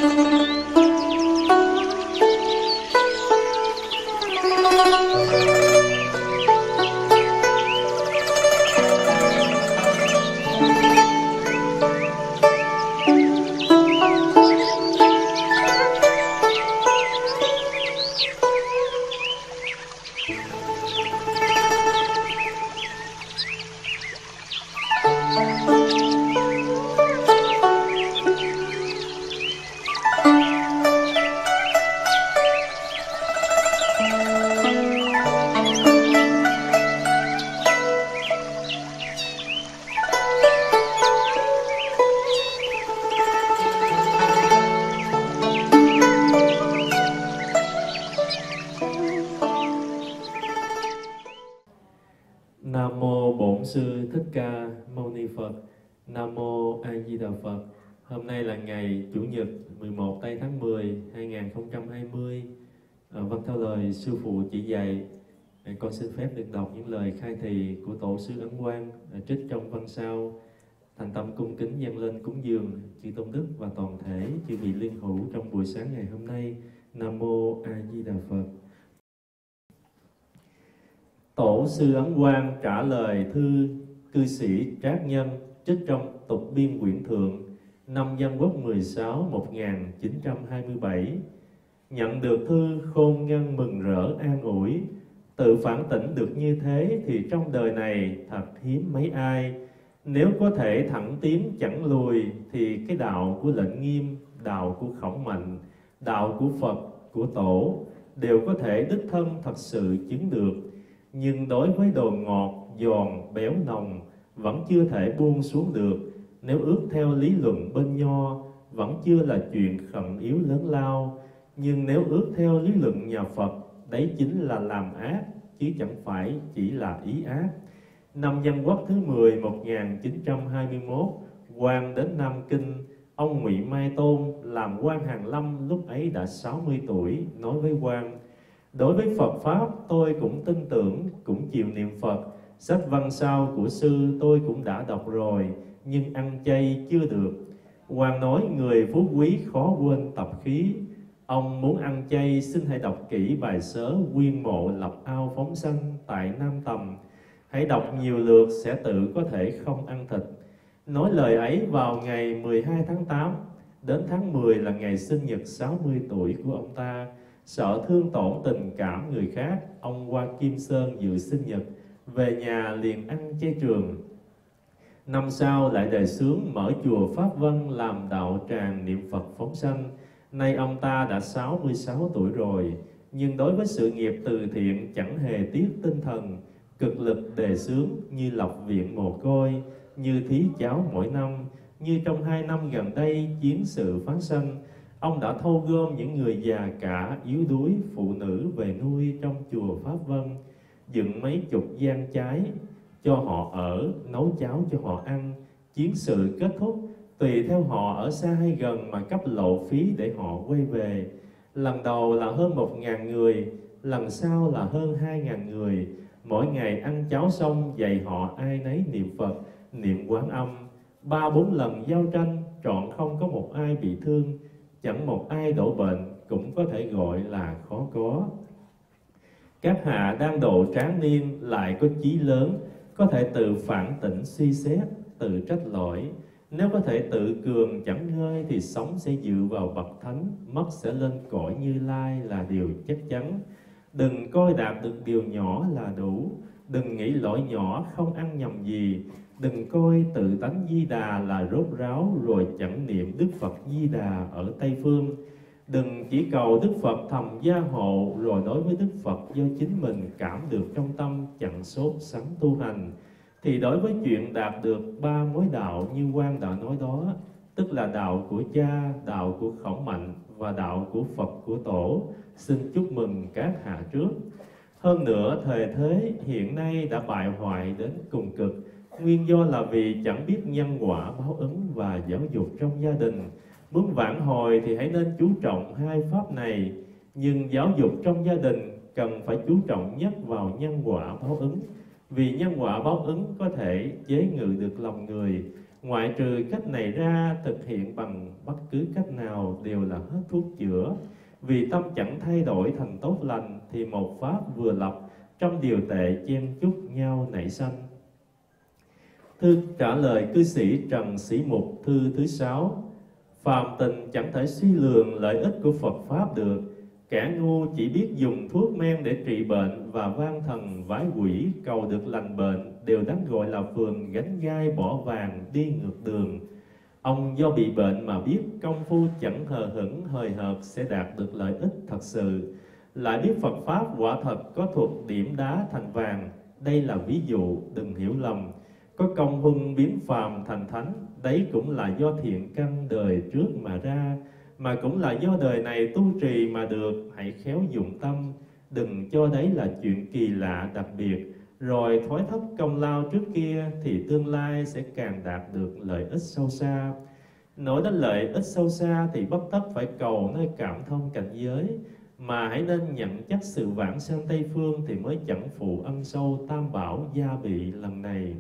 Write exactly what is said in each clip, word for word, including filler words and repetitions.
Nam mô Bổn Sư Thích Ca Mâu Ni Phật. Nam mô A Di Đà Phật. Hôm nay là ngày Chủ nhật mười một tây tháng mười hai nghìn không trăm hai mươi. À, vâng, theo lời sư phụ chỉ dạy, con xin phép được đọc những lời khai thị của Tổ sư Ấn Quang trích trong văn sao. Thành tâm cung kính dâng lên cúng dường chư tôn đức và toàn thể chư vị liên hữu trong buổi sáng ngày hôm nay. Nam mô A Di Đà Phật. Tổ sư Ấn Quang trả lời thư cư sĩ Trác Nhân trích trong Tục Biên Quyển Thượng năm Dân Quốc mười sáu một nghìn chín trăm hai mươi bảy. Nhận được thư khôn nhân mừng rỡ an ủi, tự phản tỉnh được như thế thì trong đời này thật hiếm mấy ai. Nếu có thể thẳng tiến chẳng lùi thì cái đạo của Lệnh Nghiêm, đạo của Khổng Mạnh, đạo của Phật, của Tổ đều có thể đích thân thật sự chứng được. Nhưng đối với đồ ngọt, giòn, béo nồng vẫn chưa thể buông xuống được. Nếu ước theo lý luận bên Nho vẫn chưa là chuyện khẩn yếu lớn lao. Nhưng nếu ước theo lý luận nhà Phật, đấy chính là làm ác, chứ chẳng phải chỉ là ý ác. Năm Dân Quốc thứ mười một nghìn chín trăm hai mươi mốt, quan đến Nam Kinh, ông Ngụy Mai Tôn làm quan Hàn Lâm lúc ấy đã sáu mươi tuổi, nói với quan: đối với Phật Pháp tôi cũng tin tưởng, cũng chịu niệm Phật. Sách văn sao của sư tôi cũng đã đọc rồi, nhưng ăn chay chưa được. Hoàng nói người phú quý khó quên tập khí. Ông muốn ăn chay xin hãy đọc kỹ bài sớ Quyên Mộ Lập Ao Phóng Sanh tại Nam Tầm. Hãy đọc nhiều lượt sẽ tự có thể không ăn thịt. Nói lời ấy vào ngày mười hai tháng tám, đến tháng mười là ngày sinh nhật sáu mươi tuổi của ông ta. Sợ thương tổn tình cảm người khác, ông qua Kim Sơn dự sinh nhật, về nhà liền ăn chay trường. Năm sau lại đề xướng mở chùa Pháp Vân làm đạo tràng niệm Phật phóng sanh. Nay ông ta đã sáu mươi sáu tuổi rồi, nhưng đối với sự nghiệp từ thiện chẳng hề tiếc tinh thần, cực lực đề xướng như lập viện mồ côi, như thí cháo mỗi năm, như trong hai năm gần đây chiến sự phán sanh. Ông đã thâu gom những người già cả, yếu đuối, phụ nữ về nuôi trong chùa Pháp Vân, dựng mấy chục gian trái cho họ ở, nấu cháo cho họ ăn. Chiến sự kết thúc, tùy theo họ ở xa hay gần mà cấp lộ phí để họ quay về. Lần đầu là hơn một ngàn người, lần sau là hơn hai ngàn người. Mỗi ngày ăn cháo xong dạy họ ai nấy niệm Phật, niệm Quán Âm. Ba bốn lần giao tranh, trọn không có một ai bị thương, chẳng một ai đổ bệnh, cũng có thể gọi là khó có. Các hạ đang độ tráng niên lại có chí lớn, có thể tự phản tỉnh suy xét, tự trách lỗi. Nếu có thể tự cường chẳng ngơi thì sống sẽ dựa vào bậc thánh, mất sẽ lên cõi Như Lai là điều chắc chắn. Đừng coi đạt được điều nhỏ là đủ, đừng nghĩ lỗi nhỏ không ăn nhầm gì. Đừng coi tự tánh Di Đà là rốt ráo rồi chẳng niệm Đức Phật Di Đà ở Tây Phương. Đừng chỉ cầu Đức Phật thầm gia hộ rồi đối với Đức Phật do chính mình cảm được trong tâm chẳng sốt sắng tu hành. Thì đối với chuyện đạt được ba mối đạo như Quan đã nói đó, tức là đạo của cha, đạo của Khổng Mạnh và đạo của Phật của Tổ, xin chúc mừng các hạ trước. Hơn nữa, thời thế hiện nay đã bại hoại đến cùng cực, nguyên do là vì chẳng biết nhân quả báo ứng và giáo dục trong gia đình. Muốn vãn hồi thì hãy nên chú trọng hai pháp này, nhưng giáo dục trong gia đình cần phải chú trọng nhất vào nhân quả báo ứng. Vì nhân quả báo ứng có thể chế ngự được lòng người, Ngoại trừ cách này ra, thực hiện bằng bất cứ cách nào đều là hết thuốc chữa. Vì tâm chẳng thay đổi thành tốt lành, thì một pháp vừa lập, trong điều tệ chen chúc nhau nảy sanh. Thư trả lời cư sĩ Trần Sĩ Mục, thư thứ sáu. Phàm tình chẳng thể suy lường lợi ích của Phật Pháp được. Kẻ ngu chỉ biết dùng thuốc men để trị bệnh và van thần vái quỷ cầu được lành bệnh, đều đáng gọi là phường gánh gai bỏ vàng đi ngược đường. Ông do bị bệnh mà biết công phu chẳng hờ hững hời hợt sẽ đạt được lợi ích thật sự, lại biết Phật Pháp quả thật có thuật điểm đá thành vàng. Đây là ví dụ, đừng hiểu lầm. Có công huân biến phàm thành thánh, đấy cũng là do thiện căn đời trước mà ra, mà cũng là do đời này tu trì mà được. Hãy khéo dụng tâm, đừng cho đấy là chuyện kỳ lạ đặc biệt, rồi thói thất công lao trước kia thì tương lai sẽ càng đạt được lợi ích sâu xa. Nói đến lợi ích sâu xa thì bất tất phải cầu nơi cảm thông cảnh giới, mà hãy nên nhận chắc sự vãng sanh Tây Phương thì mới chẳng phụ ân sâu tam bảo gia bị lần này.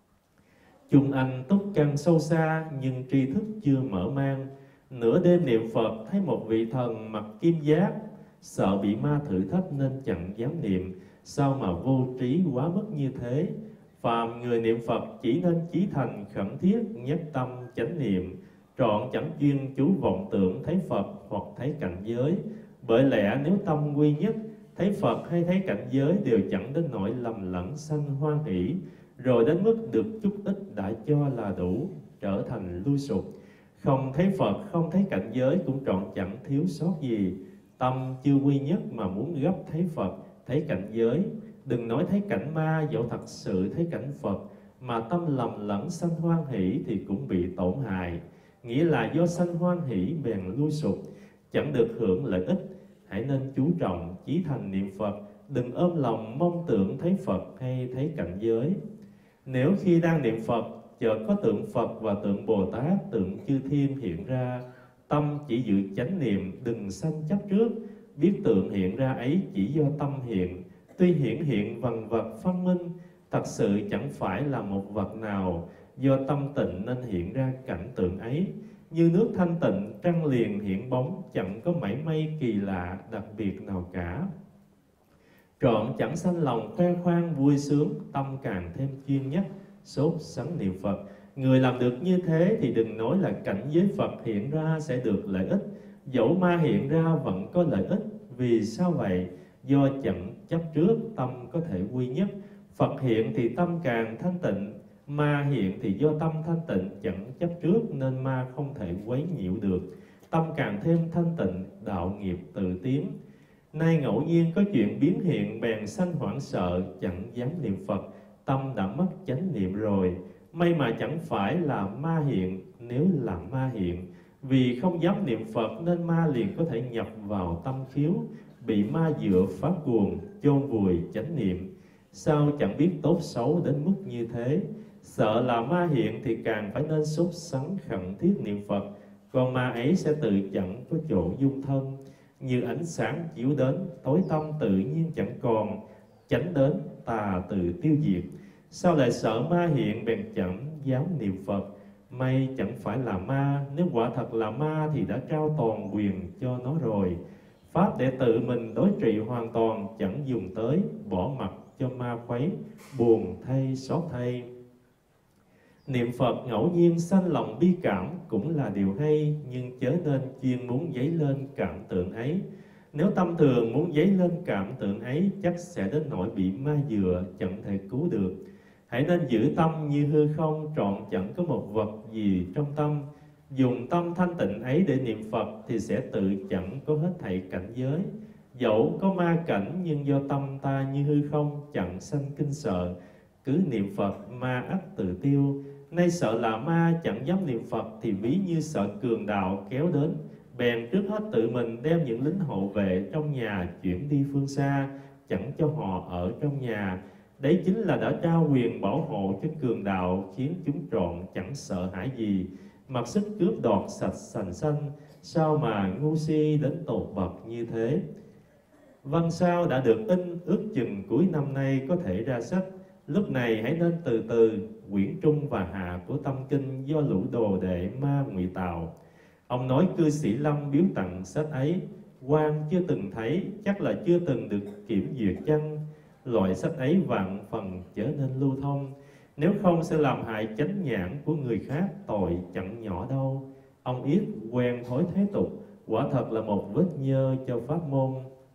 Chung anh túc căn sâu xa, nhưng tri thức chưa mở mang. Nửa đêm niệm Phật thấy một vị thần mặc kim giáp, sợ bị ma thử thách nên chẳng dám niệm. Sao mà vô trí quá mức như thế? Phàm người niệm Phật chỉ nên chí thành khẩn thiết, nhất tâm chánh niệm, trọn chẳng chuyên chú vọng tưởng thấy Phật hoặc thấy cảnh giới. Bởi lẽ nếu tâm quy nhất, thấy Phật hay thấy cảnh giới đều chẳng đến nỗi lầm lẫn sanh hoan hỷ, rồi đến mức được chút ít đã cho là đủ, trở thành lui sụp. Không thấy Phật, không thấy cảnh giới cũng trọn chẳng thiếu sót gì. Tâm chưa quy nhất mà muốn gấp thấy Phật, thấy cảnh giới. Đừng nói thấy cảnh ma, dẫu thật sự thấy cảnh Phật, mà tâm lầm lẫn sanh hoan hỷ thì cũng bị tổn hại. Nghĩa là do sanh hoan hỷ bèn lui sụp, chẳng được hưởng lợi ích. Hãy nên chú trọng chí thành niệm Phật, đừng ôm lòng mong tưởng thấy Phật hay thấy cảnh giới. Nếu khi đang niệm Phật, chợt có tượng Phật và tượng Bồ Tát, tượng chư thiên hiện ra, tâm chỉ giữ chánh niệm, đừng sanh chấp trước. Biết tượng hiện ra ấy chỉ do tâm hiện, tuy hiển hiện vần vật phân minh, thật sự chẳng phải là một vật nào. Do tâm tịnh nên hiện ra cảnh tượng ấy. Như nước thanh tịnh, trăng liền hiện bóng, chẳng có mảy may kỳ lạ đặc biệt nào cả. Trọn chẳng sanh lòng khoe khoang vui sướng, tâm càng thêm chuyên nhất, sốt sắng niệm Phật. Người làm được như thế thì đừng nói là cảnh giới Phật hiện ra sẽ được lợi ích, dẫu ma hiện ra vẫn có lợi ích. Vì sao vậy? Do chẳng chấp trước, tâm có thể quy nhất. Phật hiện thì tâm càng thanh tịnh, ma hiện thì do tâm thanh tịnh chẳng chấp trước nên ma không thể quấy nhiễu được. Tâm càng thêm thanh tịnh, đạo nghiệp tự tiến. Nay ngẫu nhiên có chuyện biến hiện, bèn sanh hoảng sợ, chẳng dám niệm Phật. Tâm đã mất chánh niệm rồi. May mà chẳng phải là ma hiện. Nếu là ma hiện, vì không dám niệm Phật nên ma liền có thể nhập vào tâm khiếu, bị ma dựa phát cuồng, chôn vùi chánh niệm. Sao chẳng biết tốt xấu đến mức như thế? Sợ là ma hiện thì càng phải nên sốt sắng khẩn thiết niệm Phật, còn ma ấy sẽ tự chẳng có chỗ dung thân. Như ánh sáng chiếu đến, tối tâm tự nhiên chẳng còn, chánh đến tà tự tiêu diệt. Sao lại sợ ma hiện bèn chẳng dám niệm Phật? May chẳng phải là ma, nếu quả thật là ma thì đã trao toàn quyền cho nó rồi. Pháp để tự mình đối trị hoàn toàn, chẳng dùng tới, bỏ mặc cho ma khuấy, buồn thay xót thay. Niệm Phật ngẫu nhiên sanh lòng bi cảm cũng là điều hay, nhưng chớ nên chuyên muốn dấy lên cảm tượng ấy. Nếu tâm thường muốn dấy lên cảm tượng ấy, chắc sẽ đến nỗi bị ma dựa, chẳng thể cứu được. Hãy nên giữ tâm như hư không, trọn chẳng có một vật gì trong tâm. Dùng tâm thanh tịnh ấy để niệm Phật thì sẽ tự chẳng có hết thảy cảnh giới. Dẫu có ma cảnh nhưng do tâm ta như hư không, chẳng sanh kinh sợ. Cứ niệm Phật ma ắt tự tiêu. Nay sợ là ma chẳng dám niệm Phật thì ví như sợ cường đạo kéo đến, bèn trước hết tự mình đem những lính hộ vệ trong nhà chuyển đi phương xa, chẳng cho họ ở trong nhà. Đấy chính là đã trao quyền bảo hộ cho cường đạo, khiến chúng trọn chẳng sợ hãi gì, mặc sức cướp đoạt sạch sành xanh. Sao mà ngu si đến tột bậc như thế? Văn sao đã được in, ước chừng cuối năm nay có thể ra sách. Lúc này hãy nên từ từ, quyển trung và hạ của tâm kinh do lũ đồ đệ ma ngụy tạo. Ông nói cư sĩ Lâm biếu tặng sách ấy, quan chưa từng thấy, chắc là chưa từng được kiểm duyệt chăng. Loại sách ấy vạn phần trở nên lưu thông, nếu không sẽ làm hại chánh nhãn của người khác, tội chẳng nhỏ đâu. Ông Yết quen thói thế tục, quả thật là một vết nhơ cho pháp môn.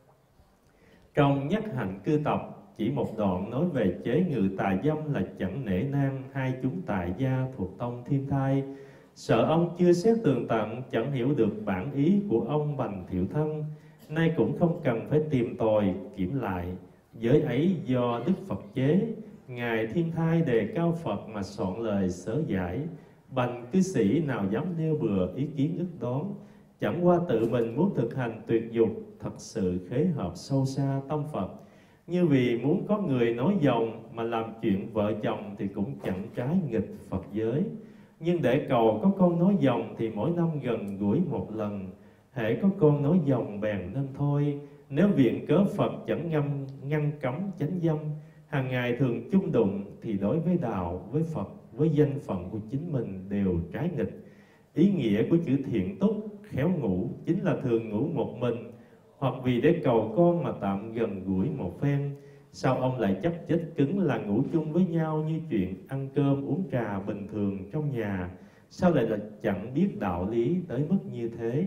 Trong Nhất Hạnh Cư Tập, chỉ một đoạn nói về chế ngự tà dâm là chẳng nể nang hai chúng tà gia thuộc tông Thiên Thai. Sợ ông chưa xét tường tận, chẳng hiểu được bản ý của ông Bành Thiệu Thân, nay cũng không cần phải tìm tòi kiểm lại. Giới ấy do Đức Phật chế, Ngài Thiên Thai đề cao Phật mà soạn lời sớ giải. Bành cư sĩ nào dám nêu bừa ý kiến ức đoán, chẳng qua tự mình muốn thực hành tuyệt dục, thật sự khế hợp sâu xa tâm Phật. Như vì muốn có người nói dòng mà làm chuyện vợ chồng thì cũng chẳng trái nghịch Phật giới. Nhưng để cầu có con nói dòng thì mỗi năm gần gũi một lần, hễ có con nói dòng bèn nên thôi. Nếu viện cớ Phật chẳng ngâm ngăn cấm chánh dâm, hàng ngày thường chung đụng, thì đối với đạo, với Phật, với danh phận của chính mình đều trái nghịch. Ý nghĩa của chữ thiện túc, khéo ngủ chính là thường ngủ một mình, hoặc vì để cầu con mà tạm gần gũi một phen. Sao ông lại chấp chết cứng là ngủ chung với nhau như chuyện ăn cơm uống trà bình thường trong nhà? Sao lại là chẳng biết đạo lý tới mức như thế?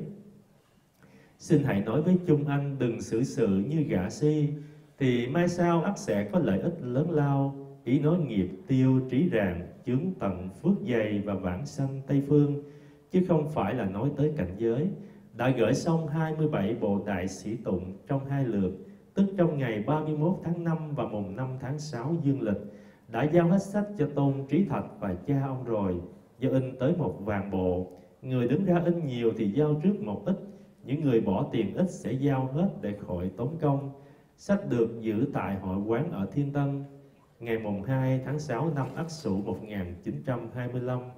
Xin hãy nói với Chung Anh đừng xử sự như gã si, thì mai sau ắt sẽ có lợi ích lớn lao. Ý nói nghiệp tiêu trí ràng, chướng tận phước dày và vãng sanh Tây Phương, chứ không phải là nói tới cảnh giới. Đã gửi xong hai mươi bảy bộ đại sĩ tụng trong hai lượt, tức trong ngày ba mươi mốt tháng năm và mùng năm tháng sáu dương lịch. Đã giao hết sách cho Tôn Trí Thạch và cha ông rồi, do in tới một vạn bộ. Người đứng ra in nhiều thì giao trước một ít, những người bỏ tiền ít sẽ giao hết để khỏi tốn công. Sách được giữ tại hội quán ở Thiên Tân, ngày mùng hai tháng sáu năm Ất Sửu một nghìn chín trăm hai mươi lăm.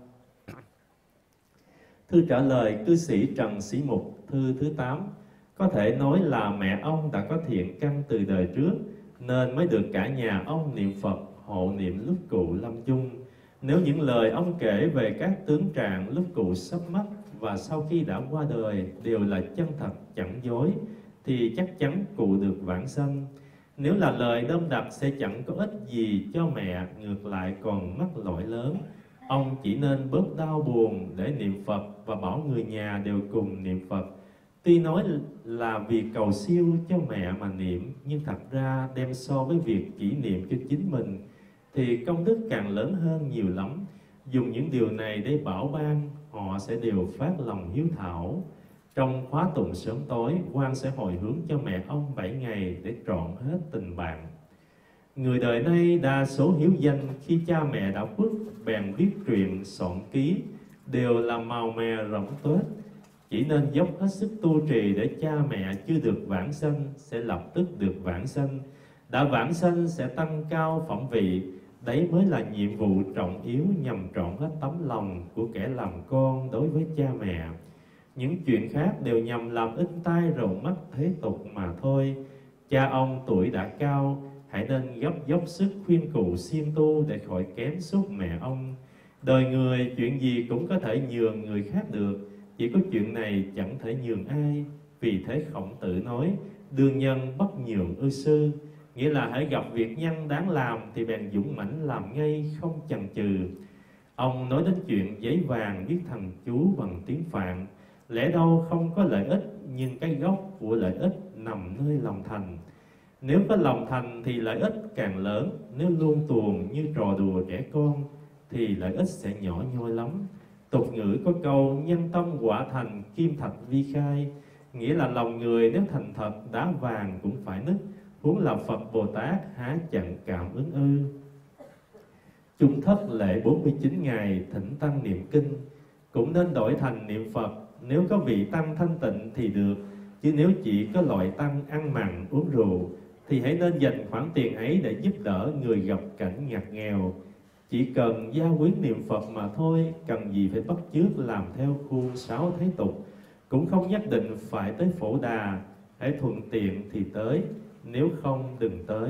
Thư trả lời cư sĩ Trần Sĩ Mục, thư thứ tám. Có thể nói là mẹ ông đã có thiện căn từ đời trước, nên mới được cả nhà ông niệm Phật hộ niệm lúc cụ lâm chung. Nếu những lời ông kể về các tướng trạng lúc cụ sắp mất và sau khi đã qua đời đều là chân thật chẳng dối, thì chắc chắn cụ được vãng sanh. Nếu là lời đâm đặt sẽ chẳng có ích gì cho mẹ, ngược lại còn mắc lỗi lớn. Ông chỉ nên bớt đau buồn để niệm Phật và bảo người nhà đều cùng niệm Phật. Tuy nói là vì cầu siêu cho mẹ mà niệm, nhưng thật ra đem so với việc chỉ niệm cho chính mình thì công đức càng lớn hơn nhiều lắm. Dùng những điều này để bảo ban, họ sẽ đều phát lòng hiếu thảo. Trong khóa tụng sớm tối, quan sẽ hồi hướng cho mẹ ông bảy ngày để trọn hết tình bạn. Người đời nay đa số hiếu danh, khi cha mẹ đã khuất bèn viết truyện soạn ký, đều là màu mè rỗng tuếch. Chỉ nên dốc hết sức tu trì để cha mẹ chưa được vãng sanh sẽ lập tức được vãng sanh. Đã vãng sanh sẽ tăng cao phẩm vị. Đấy mới là nhiệm vụ trọng yếu nhằm trọn hết tấm lòng của kẻ làm con đối với cha mẹ. Những chuyện khác đều nhằm làm in tai rầu mắt thế tục mà thôi. Cha ông tuổi đã cao, hãy nên gấp dốc sức khuyên cụ siêng tu để khỏi kém sút mẹ ông. Đời người chuyện gì cũng có thể nhường người khác được, chỉ có chuyện này chẳng thể nhường ai. Vì thế Khổng Tử nói, đương nhân bất nhường ư sư, nghĩa là hãy gặp việc nhân đáng làm thì bèn dũng mãnh làm ngay, không chần chừ. Ông nói đến chuyện giấy vàng viết thành chú bằng tiếng Phạn, lẽ đâu không có lợi ích, nhưng cái gốc của lợi ích nằm nơi lòng thành. Nếu có lòng thành thì lợi ích càng lớn, nếu luôn tuồng như trò đùa trẻ con thì lợi ích sẽ nhỏ nhoi lắm. Tục ngữ có câu nhân tâm quả thành kim thạch vi khai, nghĩa là lòng người nếu thành thật đá vàng cũng phải nứt, huống là Phật Bồ Tát há chẳng cảm ứng ư. Chúng thất lễ bốn mươi chín ngày thỉnh tăng niệm kinh, cũng nên đổi thành niệm Phật. Nếu có vị tăng thanh tịnh thì được, chứ nếu chỉ có loại tăng ăn mặn uống rượu thì hãy nên dành khoản tiền ấy để giúp đỡ người gặp cảnh ngặt nghèo. Chỉ cần gia quyến niệm Phật mà thôi, cần gì phải bắt chước làm theo khuôn sáo thế tục. Cũng không nhất định phải tới Phổ Đà, hãy thuận tiện thì tới, nếu không đừng tới.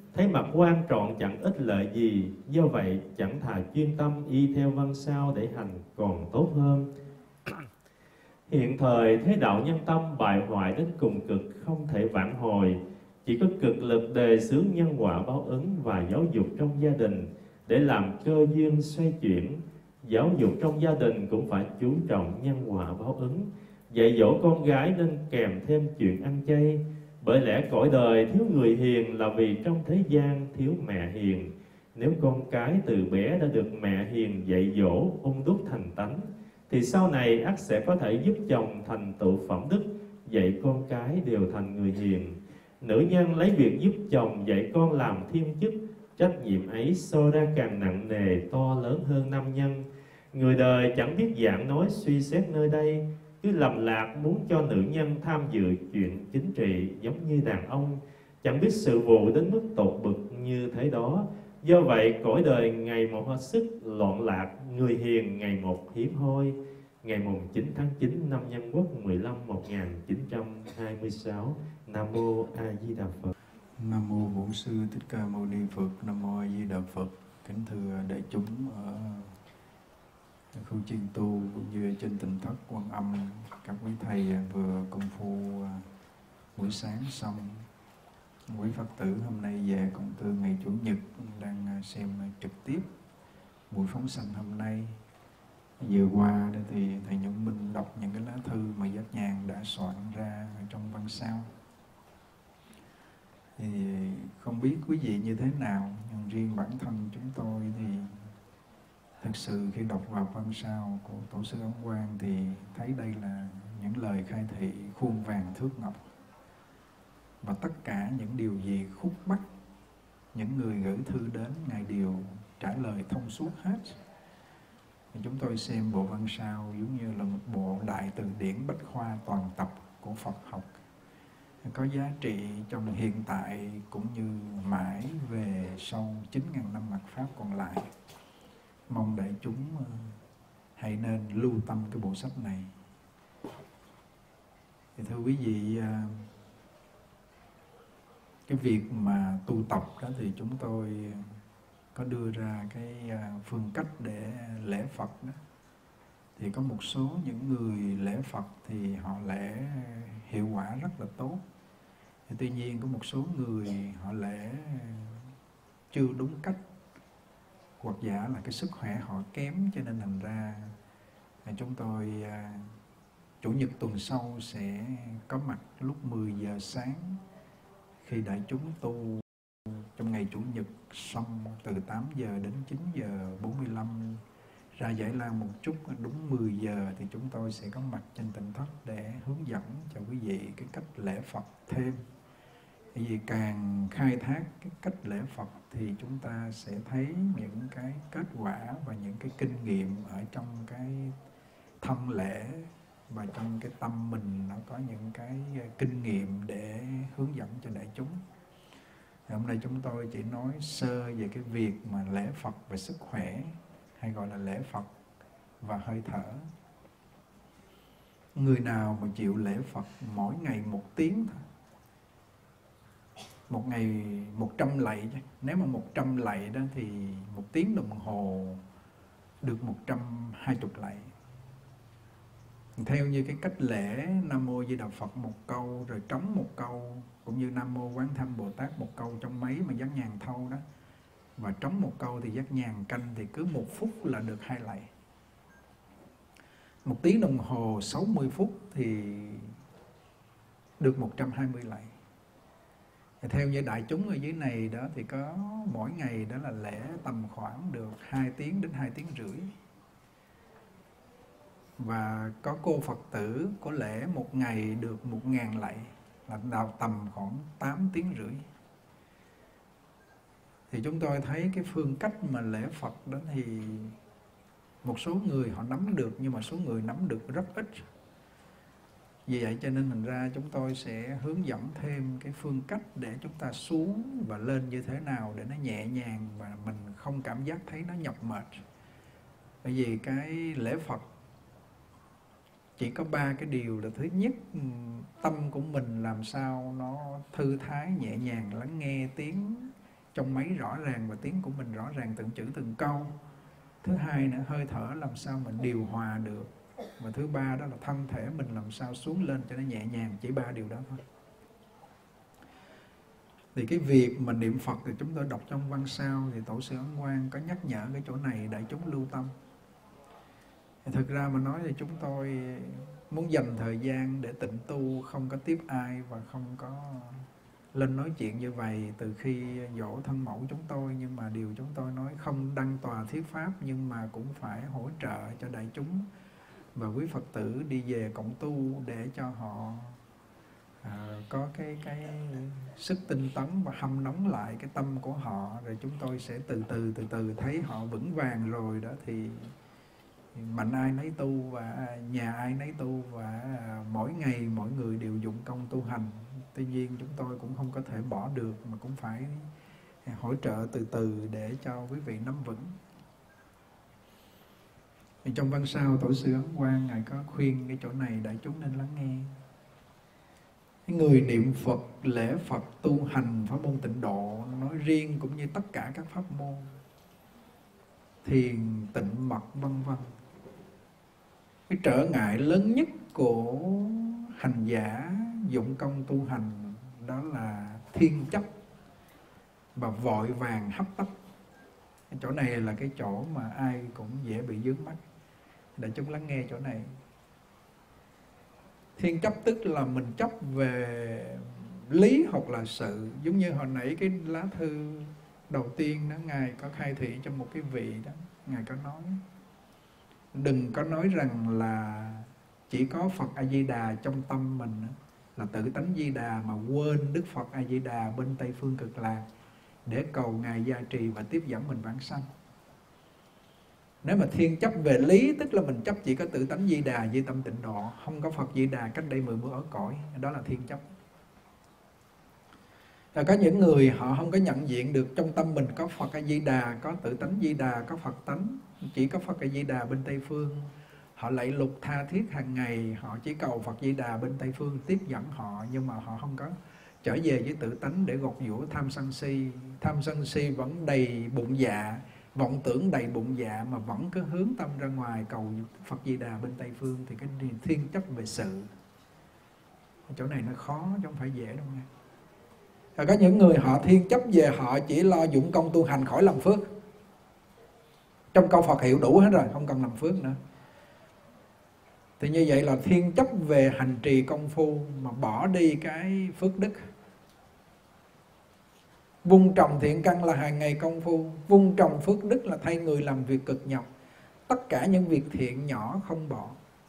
thấy mặt quan trọn chẳng ích lợi gì, do vậy chẳng thà chuyên tâm y theo văn sao để hành còn tốt hơn. Hiện thời thế đạo nhân tâm bại hoại đến cùng cực, không thể vãn hồi, chỉ có cực lực đề xướng nhân quả báo ứng và giáo dục trong gia đình để làm cơ duyên xoay chuyển. Giáo dục trong gia đình cũng phải chú trọng nhân quả báo ứng, dạy dỗ con gái nên kèm thêm chuyện ăn chay. Bởi lẽ cõi đời thiếu người hiền là vì trong thế gian thiếu mẹ hiền. Nếu con cái từ bé đã được mẹ hiền dạy dỗ, ung đúc thành tánh, thì sau này ắt sẽ có thể giúp chồng thành tựu phẩm đức, dạy con cái đều thành người hiền. Nữ nhân lấy việc giúp chồng dạy con làm thiên chức, trách nhiệm ấy so ra càng nặng nề to lớn hơn nam nhân. Người đời chẳng biết giảng nói suy xét nơi đây, cứ lầm lạc muốn cho nữ nhân tham dự chuyện chính trị giống như đàn ông, chẳng biết sự vụ đến mức tột bực như thế đó. Do vậy cõi đời ngày một hết sức loạn lạc, người hiền ngày một hiếm hoi. Ngày mùng chín tháng chín năm Nhân Quốc mười lăm một nghìn chín trăm hai mươi sáu. Nam mô A Di Đà Phật. Nam mô Bổn Sư Thích Ca Mâu Ni Phật. Nam mô A Di Đà Phật. Kính thưa đại chúng ở khu chiên tu cũng như trên Tịnh Thất Quan Âm, các quý thầy vừa công phu buổi sáng xong. Quý Phật tử hôm nay về cộng tư ngày Chủ nhật đang xem trực tiếp buổi phóng sanh hôm nay. Vừa qua đó thì thầy Nhật Minh đọc những cái lá thư mà Giác Nhàn đã soạn ra ở trong văn sao. Thì không biết quý vị như thế nào, nhưng riêng bản thân chúng tôi thì thực sự khi đọc vào văn sao của Tổ sư Ấn Quang thì thấy đây là những lời khai thị khuôn vàng thước ngọc. Và tất cả những điều gì khúc mắc những người gửi thư đến, Ngài đều trả lời thông suốt hết. Thì chúng tôi xem bộ văn sao giống như là một bộ đại từ điển bách khoa toàn tập của Phật học, có giá trị trong hiện tại cũng như mãi về sau chín nghìn năm mạt Pháp còn lại. Mong đại chúng hãy nên lưu tâm cái bộ sách này. Thì thưa quý vị, cái việc mà tu tập đó thì chúng tôi có đưa ra cái phương cách để lễ Phật đó. Thì có một số những người lễ Phật thì họ lễ hiệu quả rất là tốt. Thì tuy nhiên có một số người họ lễ chưa đúng cách, hoặc giả là cái sức khỏe họ kém, cho nên thành ra chúng tôi Chủ nhật tuần sau sẽ có mặt lúc mười giờ sáng khi đại chúng tu trong ngày Chủ nhật xong từ tám giờ đến chín giờ bốn mươi lăm ra Giải Lao một chút, đúng mười giờ thì chúng tôi sẽ có mặt trên Tịnh Thất để hướng dẫn cho quý vị cái cách lễ Phật thêm. Bởi vì càng khai thác cái cách lễ Phật thì chúng ta sẽ thấy những cái kết quả và những cái kinh nghiệm ở trong cái thân lễ, và trong cái tâm mình nó có những cái kinh nghiệm để hướng dẫn cho đại chúng. Hôm nay chúng tôi chỉ nói sơ về cái việc mà lễ Phật về sức khỏe, hay gọi là lễ Phật và hơi thở. Người nào mà chịu lễ Phật mỗi ngày một tiếng thôi, một ngày một trăm lạy, nếu mà một trăm lạy đó thì một tiếng đồng hồ được một trăm hai mươi lạy. Theo như cái cách lễ Nam Mô Di Đà Phật một câu, rồi trống một câu, cũng như Nam Mô Quán Thâm Bồ Tát một câu trong mấy mà Giác Nhàn thâu đó, và trống một câu thì Giác Nhàn canh, thì cứ một phút là được hai lạy. Một tiếng đồng hồ sáu mươi phút thì được một trăm hai mươi lạy. Theo như đại chúng ở dưới này đó thì có mỗi ngày đó là lễ tầm khoảng được hai tiếng đến hai tiếng rưỡi. Và có cô Phật tử có lễ một ngày được một ngàn lạy, là đào tầm khoảng tám tiếng rưỡi. Thì chúng tôi thấy cái phương cách mà lễ Phật đó thì một số người họ nắm được, nhưng mà số người nắm được rất ít. Vì vậy cho nên mình ra chúng tôi sẽ hướng dẫn thêm cái phương cách để chúng ta xuống và lên như thế nào để nó nhẹ nhàng và mình không cảm giác thấy nó nhọc mệt. Bởi vì cái lễ Phật chỉ có ba cái điều là: thứ nhất, tâm của mình làm sao nó thư thái nhẹ nhàng lắng nghe tiếng trong máy rõ ràng và tiếng của mình rõ ràng từng chữ từng câu. Thứ hai nữa, hơi thở làm sao mình điều hòa được. Và thứ ba đó là thân thể mình làm sao xuống lên cho nó nhẹ nhàng. Chỉ ba điều đó thôi. Thì cái việc mà niệm Phật thì chúng tôi đọc trong văn sao thì Tổ sư Ấn Quang có nhắc nhở cái chỗ này đại chúng lưu tâm. Thì thực ra mà nói thì chúng tôi muốn dành thời gian để tịnh tu, không có tiếp ai và không có lên nói chuyện như vậy từ khi dỗ thân mẫu chúng tôi. Nhưng mà điều chúng tôi nói không đăng tòa thuyết pháp, nhưng mà cũng phải hỗ trợ cho đại chúng và quý Phật tử đi về cộng tu để cho họ à, có cái cái sức tinh tấn và hâm nóng lại cái tâm của họ. Rồi chúng tôi sẽ từ từ từ từ thấy họ vững vàng rồi đó thì mạnh ai nấy tu và nhà ai nấy tu, và mỗi ngày mỗi người đều dụng công tu hành. Tuy nhiên chúng tôi cũng không có thể bỏ được, mà cũng phải hỗ trợ từ từ để cho quý vị nắm vững. Thì trong văn sao Tổ sư Ấn Quang Ngài có khuyên cái chỗ này đại chúng nên lắng nghe. Cái người niệm Phật, lễ Phật, tu hành pháp môn tịnh độ nói riêng cũng như tất cả các pháp môn thiền, tịnh mật vân vân, cái trở ngại lớn nhất của hành giả dụng công tu hành đó là thiên chấp và vội vàng hấp tấp. Cái chỗ này là cái chỗ mà ai cũng dễ bị vướng mắc. Để chúng lắng nghe chỗ này. Thiên chấp tức là mình chấp về lý hoặc là sự. Giống như hồi nãy cái lá thư đầu tiên đó, Ngài có khai thị cho một cái vị đó, Ngài có nói đừng có nói rằng là chỉ có Phật A-di-đà trong tâm mình là tự tánh Di Đà, mà quên Đức Phật A-di-đà bên Tây Phương Cực Lạc để cầu Ngài gia trì và tiếp dẫn mình vãng sanh. Nếu mà thiên chấp về lý tức là mình chấp chỉ có tự tánh Di Đà với tâm tịnh độ, không có Phật Di Đà cách đây mười bữa ở cõi, đó là thiên chấp. Rồi có những người họ không có nhận diện được trong tâm mình có Phật A-di-đà, có tự tánh Di Đà, có Phật tánh, chỉ có Phật A-di-đà bên Tây Phương. Họ lạy lục tha thiết hàng ngày, họ chỉ cầu Phật Di Đà bên Tây Phương tiếp dẫn họ, nhưng mà họ không có trở về với tự tánh để gột giũa tham sân si. Tham sân si vẫn đầy bụng dạ, vọng tưởng đầy bụng dạ, mà vẫn cứ hướng tâm ra ngoài cầu Phật Di Đà bên Tây Phương, thì cái thiên chấp về sự. Chỗ này nó khó chứ không phải dễ đâu nha. Rồi có những người họ thiên chấp về họ chỉ lo dụng công tu hành khỏi làm phước. Trong câu Phật hiệu đủ hết rồi, không cần làm phước nữa. Thì như vậy là thiên chấp về hành trì công phu mà bỏ đi cái phước đức. Vun trồng thiện căn là hàng ngày công phu, vun trồng phước đức là thay người làm việc cực nhọc. Tất cả những việc thiện nhỏ không bỏ.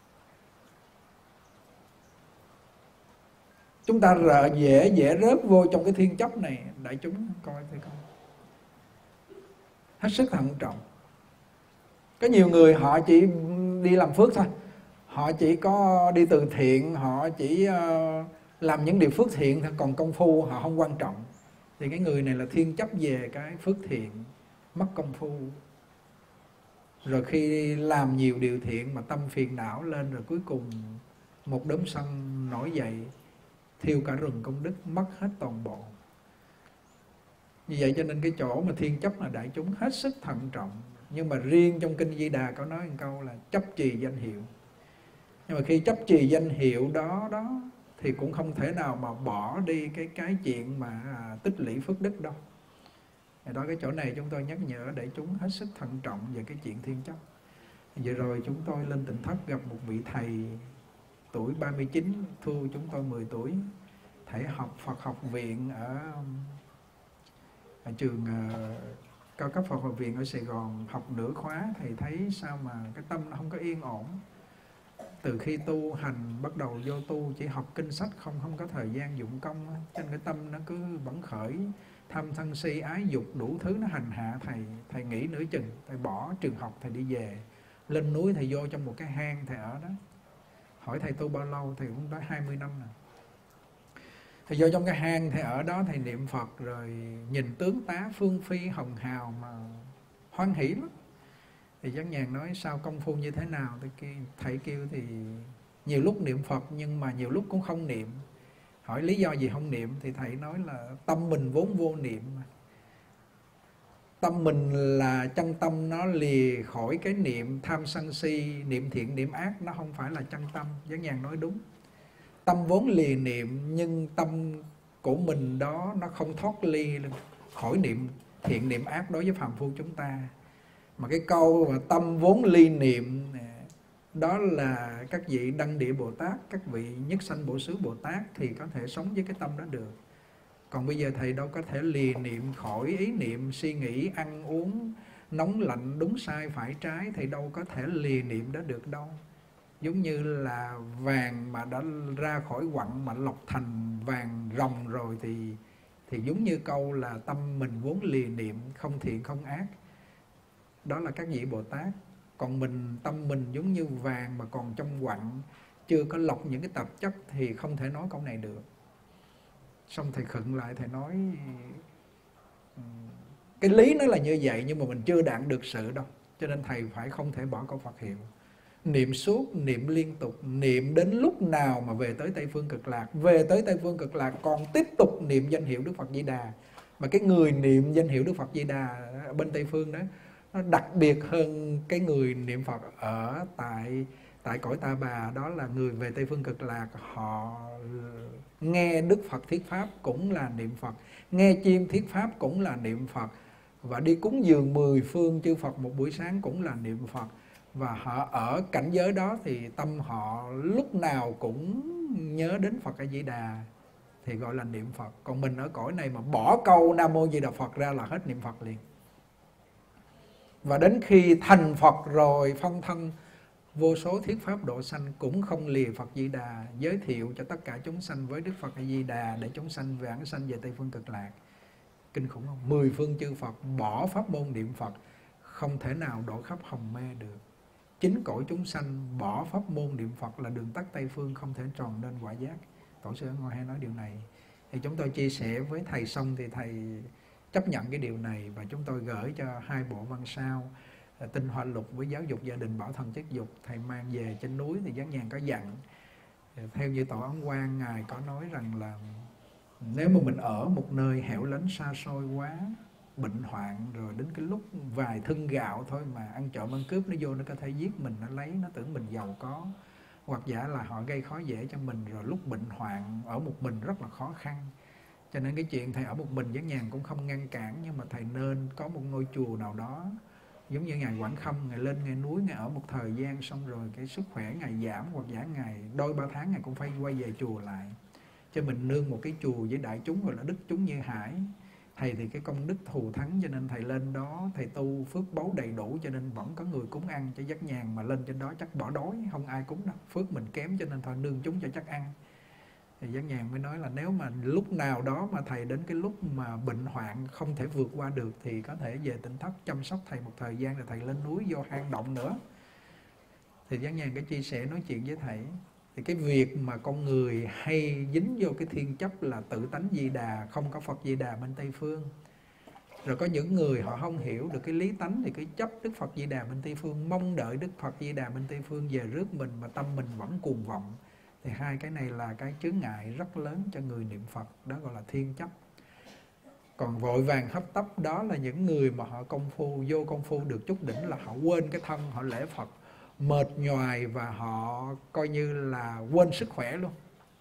Chúng ta rợ dễ dễ rớt vô trong cái thiên chấp này. Đại chúng coi thấy không? Hết sức thận trọng. Có nhiều người họ chỉ đi làm phước thôi, họ chỉ có đi từ thiện, họ chỉ uh, làm những điều phước thiện thôi, còn công phu họ không quan trọng. Thì cái người này là thiên chấp về cái phước thiện, mất công phu. Rồi khi làm nhiều điều thiện mà tâm phiền não lên, rồi cuối cùng một đốm sân nổi dậy, thiêu cả rừng công đức, mất hết toàn bộ. Như vậy cho nên cái chỗ mà thiên chấp là đại chúng hết sức thận trọng. Nhưng mà riêng trong Kinh Di Đà có nói một câu là chấp trì danh hiệu. Nhưng mà khi chấp trì danh hiệu đó đó thì cũng không thể nào mà bỏ đi cái cái chuyện mà à, tích lũy phước đức đâu. Thì đó, cái chỗ này chúng tôi nhắc nhở để chúng hết sức thận trọng về cái chuyện thiên chấp. Vừa rồi chúng tôi lên Tỉnh Thất gặp một vị thầy tuổi ba mươi chín, thua chúng tôi mười tuổi. Thầy học Phật học viện ở, ở trường uh, cao cấp Phật học viện ở Sài Gòn. Học nửa khóa thầy thấy sao mà cái tâm nó không có yên ổn. Từ khi tu hành bắt đầu vô tu chỉ học kinh sách không, không có thời gian dụng công, cho nên cái tâm nó cứ bẩn khởi, tham sân si ái dục đủ thứ nó hành hạ thầy. Thầy nghỉ nửa chừng, thầy bỏ trường học, thầy đi về. Lên núi thầy vô trong một cái hang thầy ở đó. Hỏi thầy tu bao lâu, thầy cũng nói hai mươi năm rồi. Thầy vô trong cái hang thầy ở đó, thầy niệm Phật rồi nhìn tướng tá phương phi hồng hào mà hoan hỷ lắm. Thì Giác Nhàn nói sao công phu như thế nào? Thầy kêu thì nhiều lúc niệm Phật nhưng mà nhiều lúc cũng không niệm. Hỏi lý do gì không niệm thì thầy nói là tâm mình vốn vô niệm mà. tâm mình là chân tâm, nó lìa khỏi cái niệm tham sân si, niệm thiện niệm ác, nó không phải là chân tâm. Giác Nhàn nói đúng. Tâm vốn lìa niệm, nhưng tâm của mình đó nó không thoát ly khỏi niệm thiện niệm ác đối với phàm phu chúng ta. Mà cái câu mà tâm vốn ly niệm, đó là các vị Đăng Địa Bồ Tát, các vị Nhất Sanh Bổ Xứ Bồ Tát thì có thể sống với cái tâm đó được. Còn bây giờ thầy đâu có thể lìa niệm khỏi ý niệm, suy nghĩ, ăn uống, nóng lạnh, đúng sai, phải trái. Thầy đâu có thể lìa niệm đó được đâu. Giống như là vàng mà đã ra khỏi quặng mà lọc thành vàng ròng rồi thì thì giống như câu là tâm mình vốn lìa niệm, không thiện không ác. Đó là các vị Bồ Tát. Còn mình, tâm mình giống như vàng mà còn trong quặng, chưa có lọc những cái tạp chất thì không thể nói câu này được. Xong thầy khựng lại, thầy nói cái lý nó là như vậy, nhưng mà mình chưa đạt được sự đâu. Cho nên thầy phải không thể bỏ câu Phật hiệu. Niệm suốt, niệm liên tục, niệm đến lúc nào mà về tới Tây Phương Cực Lạc. Về tới Tây Phương Cực Lạc còn tiếp tục niệm danh hiệu Đức Phật Di Đà. Mà cái người niệm danh hiệu Đức Phật Di Đà ở bên Tây Phương đó, nó đặc biệt hơn cái người niệm Phật ở tại tại cõi Ta Bà. Đó là người về Tây Phương Cực Lạc, họ nghe Đức Phật thuyết pháp cũng là niệm Phật, nghe chim thuyết pháp cũng là niệm Phật, và đi cúng dường mười phương chư Phật một buổi sáng cũng là niệm Phật. Và họ ở cảnh giới đó thì tâm họ lúc nào cũng nhớ đến Phật A Di Đà thì gọi là niệm Phật. Còn mình ở cõi này mà bỏ câu Nam Mô Di Đà Phật ra là hết niệm Phật liền. Và đến khi thành Phật rồi, phân thân vô số thuyết pháp độ sanh cũng không lìa Phật Di Đà, giới thiệu cho tất cả chúng sanh với Đức Phật A Di Đà để chúng sanh vãng sanh về Tây Phương Cực Lạc. Kinh khủng không? Mười phương chư Phật bỏ pháp môn niệm Phật không thể nào độ khắp hồng mê được. Chính cõi chúng sanh bỏ pháp môn niệm Phật là đường tắt Tây Phương, không thể tròn lên quả giác. Tổ sư Ấn Ngồi hay nói điều này. Thì chúng tôi chia sẻ với thầy xong thì thầy chấp nhận cái điều này, và chúng tôi gửi cho hai bộ văn sao Tinh Hoa Lục với Giáo dục gia đình Bảo Thần Chất Dục. Thầy mang về trên núi thì Giác Nhàn có dặn, theo như Tổ Ấn Quang, Ngài có nói rằng là nếu mà mình ở một nơi hẻo lánh xa xôi quá, bệnh hoạn, rồi đến cái lúc vài thưng gạo thôi mà ăn trộm ăn cướp nó vô nó có thể giết mình, nó lấy, nó tưởng mình giàu có, hoặc giả là họ gây khó dễ cho mình, rồi lúc bệnh hoạn ở một mình rất là khó khăn. Cho nên cái chuyện thầy ở một mình Giác Nhàn cũng không ngăn cản, nhưng mà thầy nên có một ngôi chùa nào đó, giống như Ngài Quảng Khâm, Ngài lên Ngài núi, Ngài ở một thời gian xong rồi cái sức khỏe Ngài giảm, hoặc giả Ngài đôi ba tháng Ngài cũng phải quay về chùa lại. Cho mình nương một cái chùa với đại chúng gọi là đức chúng như hải. Thầy thì cái công đức thù thắng, cho nên thầy lên đó, thầy tu phước báu đầy đủ, cho nên vẫn có người cúng ăn cho Giác Nhàn. Mà lên trên đó chắc bỏ đói, không ai cúng đâu, phước mình kém cho nên thôi nương chúng cho chắc ăn. Thì Giác Nhàn mới nói là nếu mà lúc nào đó mà thầy đến cái lúc mà bệnh hoạn không thể vượt qua được thì có thể về Tịnh Thất chăm sóc thầy một thời gian, rồi thầy lên núi vô hang động nữa. Thì Giác Nhàn có chia sẻ nói chuyện với thầy. Thì cái việc mà con người hay dính vô cái thiên chấp là tự tánh Di Đà, không có Phật Di Đà bên Tây Phương. Rồi có những người họ không hiểu được cái lý tánh thì cái chấp Đức Phật Di Đà bên Tây Phương, mong đợi Đức Phật Di Đà bên Tây Phương về rước mình mà tâm mình vẫn cuồng vọng. Thì hai cái này là cái chướng ngại rất lớn cho người niệm Phật, đó gọi là thiên chấp. Còn vội vàng hấp tấp đó là những người mà họ công phu, vô công phu được chút đỉnh là họ quên cái thân, họ lễ Phật mệt nhoài và họ coi như là quên sức khỏe luôn.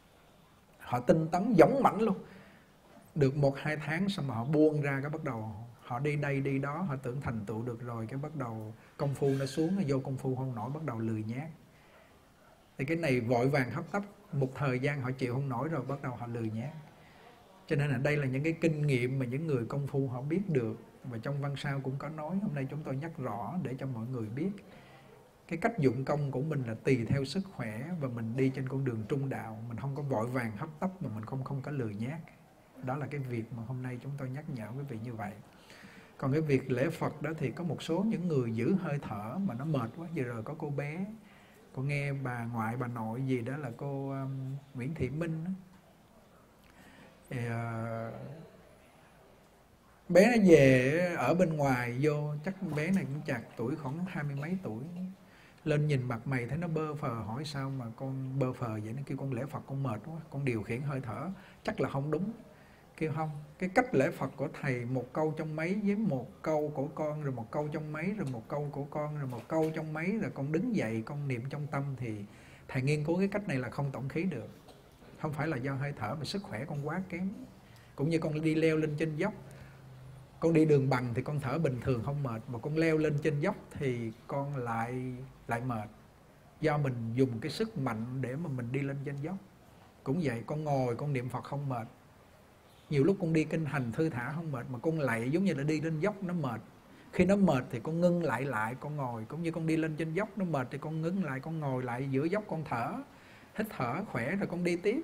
Họ tinh tấn dũng mãnh luôn. Được một hai tháng xong mà họ buông ra, cái bắt đầu họ đi đây đi đó, họ tưởng thành tựu được rồi, cái bắt đầu công phu nó xuống, nó vô công phu không nổi, bắt đầu lười nhác. Thì cái này vội vàng hấp tấp, một thời gian họ chịu không nổi rồi, bắt đầu họ lười nhác. Cho nên là đây là những cái kinh nghiệm mà những người công phu họ biết được. Và trong văn sao cũng có nói, hôm nay chúng tôi nhắc rõ để cho mọi người biết. Cái cách dụng công của mình là tùy theo sức khỏe, và mình đi trên con đường trung đạo, mình không có vội vàng hấp tấp mà mình không không có lười nhác. Đó là cái việc mà hôm nay chúng tôi nhắc nhở quý vị như vậy. Còn cái việc lễ Phật đó thì có một số những người giữ hơi thở mà nó mệt quá. Vừa rồi có cô bé, cô nghe bà ngoại bà nội gì đó là cô um, Nguyễn Thị Minh đó. Thì, uh, bé nó về ở bên ngoài vô, chắc bé này cũng chạc tuổi khoảng hai mươi mấy tuổi. Lên nhìn mặt mày thấy nó bơ phờ, hỏi sao mà con bơ phờ vậy, nó kêu con lễ Phật con mệt quá, con điều khiển hơi thở chắc là không đúng. kêu không, cái cách lễ Phật của thầy một câu trong mấy với một câu của con, rồi một câu trong mấy, rồi một câu của con, rồi một câu trong mấy, rồi con đứng dậy con niệm trong tâm, thì thầy nghiên cứu cái cách này là không tổng khí được. Không phải là do hơi thở mà sức khỏe con quá kém. Cũng như con đi leo lên trên dốc, con đi đường bằng thì con thở bình thường không mệt, mà con leo lên trên dốc thì con lại lại mệt, do mình dùng cái sức mạnh để mà mình đi lên trên dốc. Cũng vậy, con ngồi con niệm Phật không mệt. Nhiều lúc con đi kinh hành thư thả không mệt, mà con lạy giống như là đi lên dốc nó mệt. Khi nó mệt thì con ngưng lại lại con ngồi. Cũng như con đi lên trên dốc nó mệt thì con ngưng lại con ngồi lại, giữa dốc con thở, hít thở khỏe rồi con đi tiếp.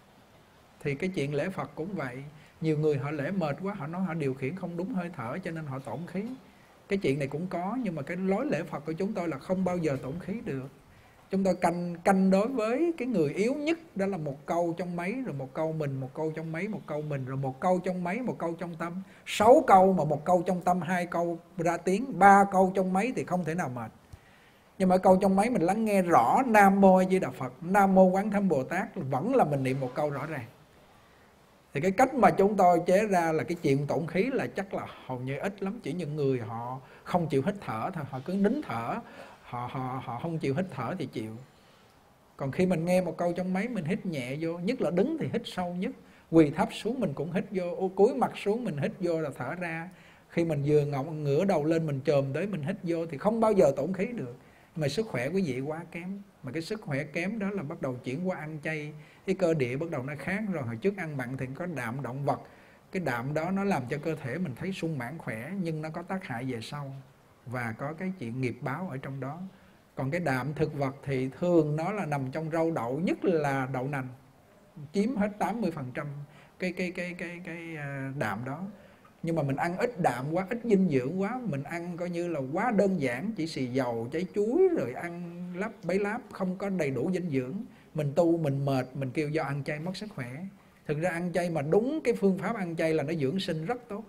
Thì cái chuyện lễ Phật cũng vậy. Nhiều người họ lễ mệt quá, họ nói họ điều khiển không đúng hơi thở cho nên họ tổn khí. Cái chuyện này cũng có, nhưng mà cái lối lễ Phật của chúng tôi là không bao giờ tổn khí được. Chúng tôi canh canh đối với cái người yếu nhất, đó là một câu trong mấy, rồi một câu mình, một câu trong mấy, một câu mình, rồi một câu trong mấy, một câu trong tâm. Sáu câu mà một câu trong tâm, hai câu ra tiếng, ba câu trong mấy thì không thể nào mệt. Nhưng mà câu trong mấy mình lắng nghe rõ Nam Mô A Di Đà Phật, Nam Mô Quán Thâm Bồ Tát, vẫn là mình niệm một câu rõ ràng. Thì cái cách mà chúng tôi chế ra là cái chuyện tổn khí là chắc là hầu như ít lắm. Chỉ những người họ không chịu hít thở thôi, họ cứ nín thở, họ, họ, họ không chịu hít thở thì chịu. Còn khi mình nghe một câu trong máy mình hít nhẹ vô, nhất là đứng thì hít sâu nhất, quỳ thấp xuống mình cũng hít vô, cúi mặt xuống mình hít vô là thở ra. Khi mình vừa ngọng ngửa đầu lên mình chồm tới mình hít vô thì không bao giờ tổn khí được. Mà sức khỏe quý vị quá kém. Mà cái sức khỏe kém đó là bắt đầu chuyển qua ăn chay, cái cơ địa bắt đầu nó khác rồi. Hồi trước ăn mặn thì có đạm động vật, cái đạm đó nó làm cho cơ thể mình thấy sung mãn khỏe, nhưng nó có tác hại về sau và có cái chuyện nghiệp báo ở trong đó. Còn cái đạm thực vật thì thường nó là nằm trong rau đậu, nhất là đậu nành, chiếm hết tám mươi phần trăm cái, cái, cái, cái, cái đạm đó. Nhưng mà mình ăn ít đạm quá, ít dinh dưỡng quá, mình ăn coi như là quá đơn giản, chỉ xì dầu, trái chuối, rồi ăn lắp bấy láp, không có đầy đủ dinh dưỡng. Mình tu mình mệt, mình kêu do ăn chay mất sức khỏe. Thực ra ăn chay mà đúng cái phương pháp ăn chay là nó dưỡng sinh rất tốt.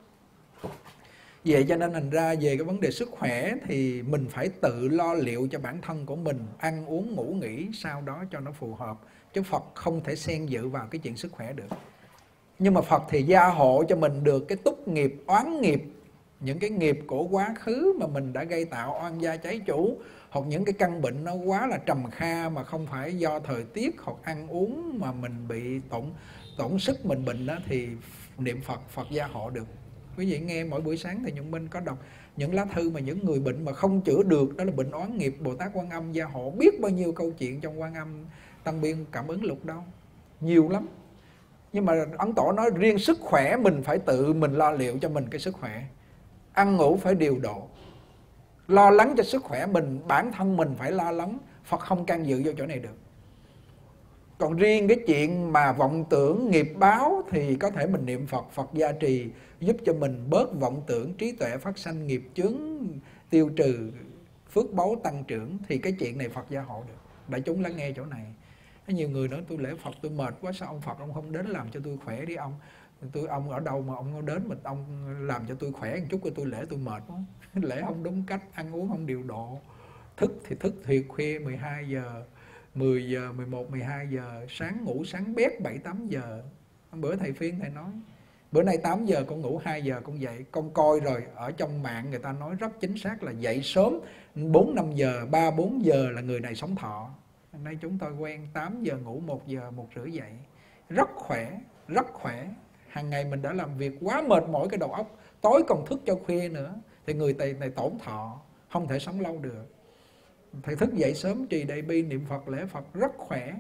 Vậy cho nên thành ra về cái vấn đề sức khỏe thì mình phải tự lo liệu cho bản thân của mình, ăn uống ngủ nghỉ sau đó cho nó phù hợp. Chứ Phật không thể xen dự vào cái chuyện sức khỏe được. Nhưng mà Phật thì gia hộ cho mình được cái túc nghiệp, oán nghiệp, những cái nghiệp của quá khứ mà mình đã gây tạo oan gia trái chủ, hoặc những cái căn bệnh nó quá là trầm kha mà không phải do thời tiết hoặc ăn uống mà mình bị tổn tổn sức mình bệnh đó, thì niệm Phật, Phật gia hộ được. Quý vị nghe mỗi buổi sáng thì Nhuận Minh có đọc những lá thư mà những người bệnh mà không chữa được, đó là bệnh oán nghiệp, Bồ Tát Quan Âm gia hộ biết bao nhiêu câu chuyện trong Quan Âm Tăng Biên Cảm Ứng Lục đâu, nhiều lắm. Nhưng mà Ấn Tổ nói riêng sức khỏe mình phải tự mình lo liệu cho mình cái sức khỏe. Ăn ngủ phải điều độ, lo lắng cho sức khỏe mình, bản thân mình phải lo lắng. Phật không can dự vô chỗ này được. Còn riêng cái chuyện mà vọng tưởng nghiệp báo thì có thể mình niệm Phật, Phật gia trì giúp cho mình bớt vọng tưởng, trí tuệ phát sanh, nghiệp chướng tiêu trừ, phước báu tăng trưởng. Thì cái chuyện này Phật gia hộ được. Đại chúng lắng nghe chỗ này. Có nhiều người nói tôi lễ Phật tôi mệt quá, sao ông Phật ông không đến làm cho tôi khỏe đi ông. Tôi ông ở đâu mà ông không đến mà ông làm cho tôi khỏe một chút, cho tôi lễ tôi mệt quá. Lễ không đúng cách, ăn uống không điều độ. Thức thì thức thiệt khuya mười hai giờ, mười giờ, mười một, mười hai giờ, sáng ngủ sáng bét bảy tám giờ. Bữa thầy phiên thầy nói, bữa nay tám giờ con ngủ, hai giờ con dậy. Con coi rồi, ở trong mạng người ta nói rất chính xác là dậy sớm bốn năm giờ, ba bốn giờ là người này sống thọ. Hôm nay chúng tôi quen tám giờ ngủ, một giờ, một rưỡi dậy. Rất khỏe, rất khỏe. Hàng ngày mình đã làm việc quá mệt mỏi cái đầu óc, tối còn thức cho khuya nữa, thì người này, này tổn thọ, không thể sống lâu được. Thầy thức dậy sớm trì đại bi niệm Phật lễ Phật rất khỏe.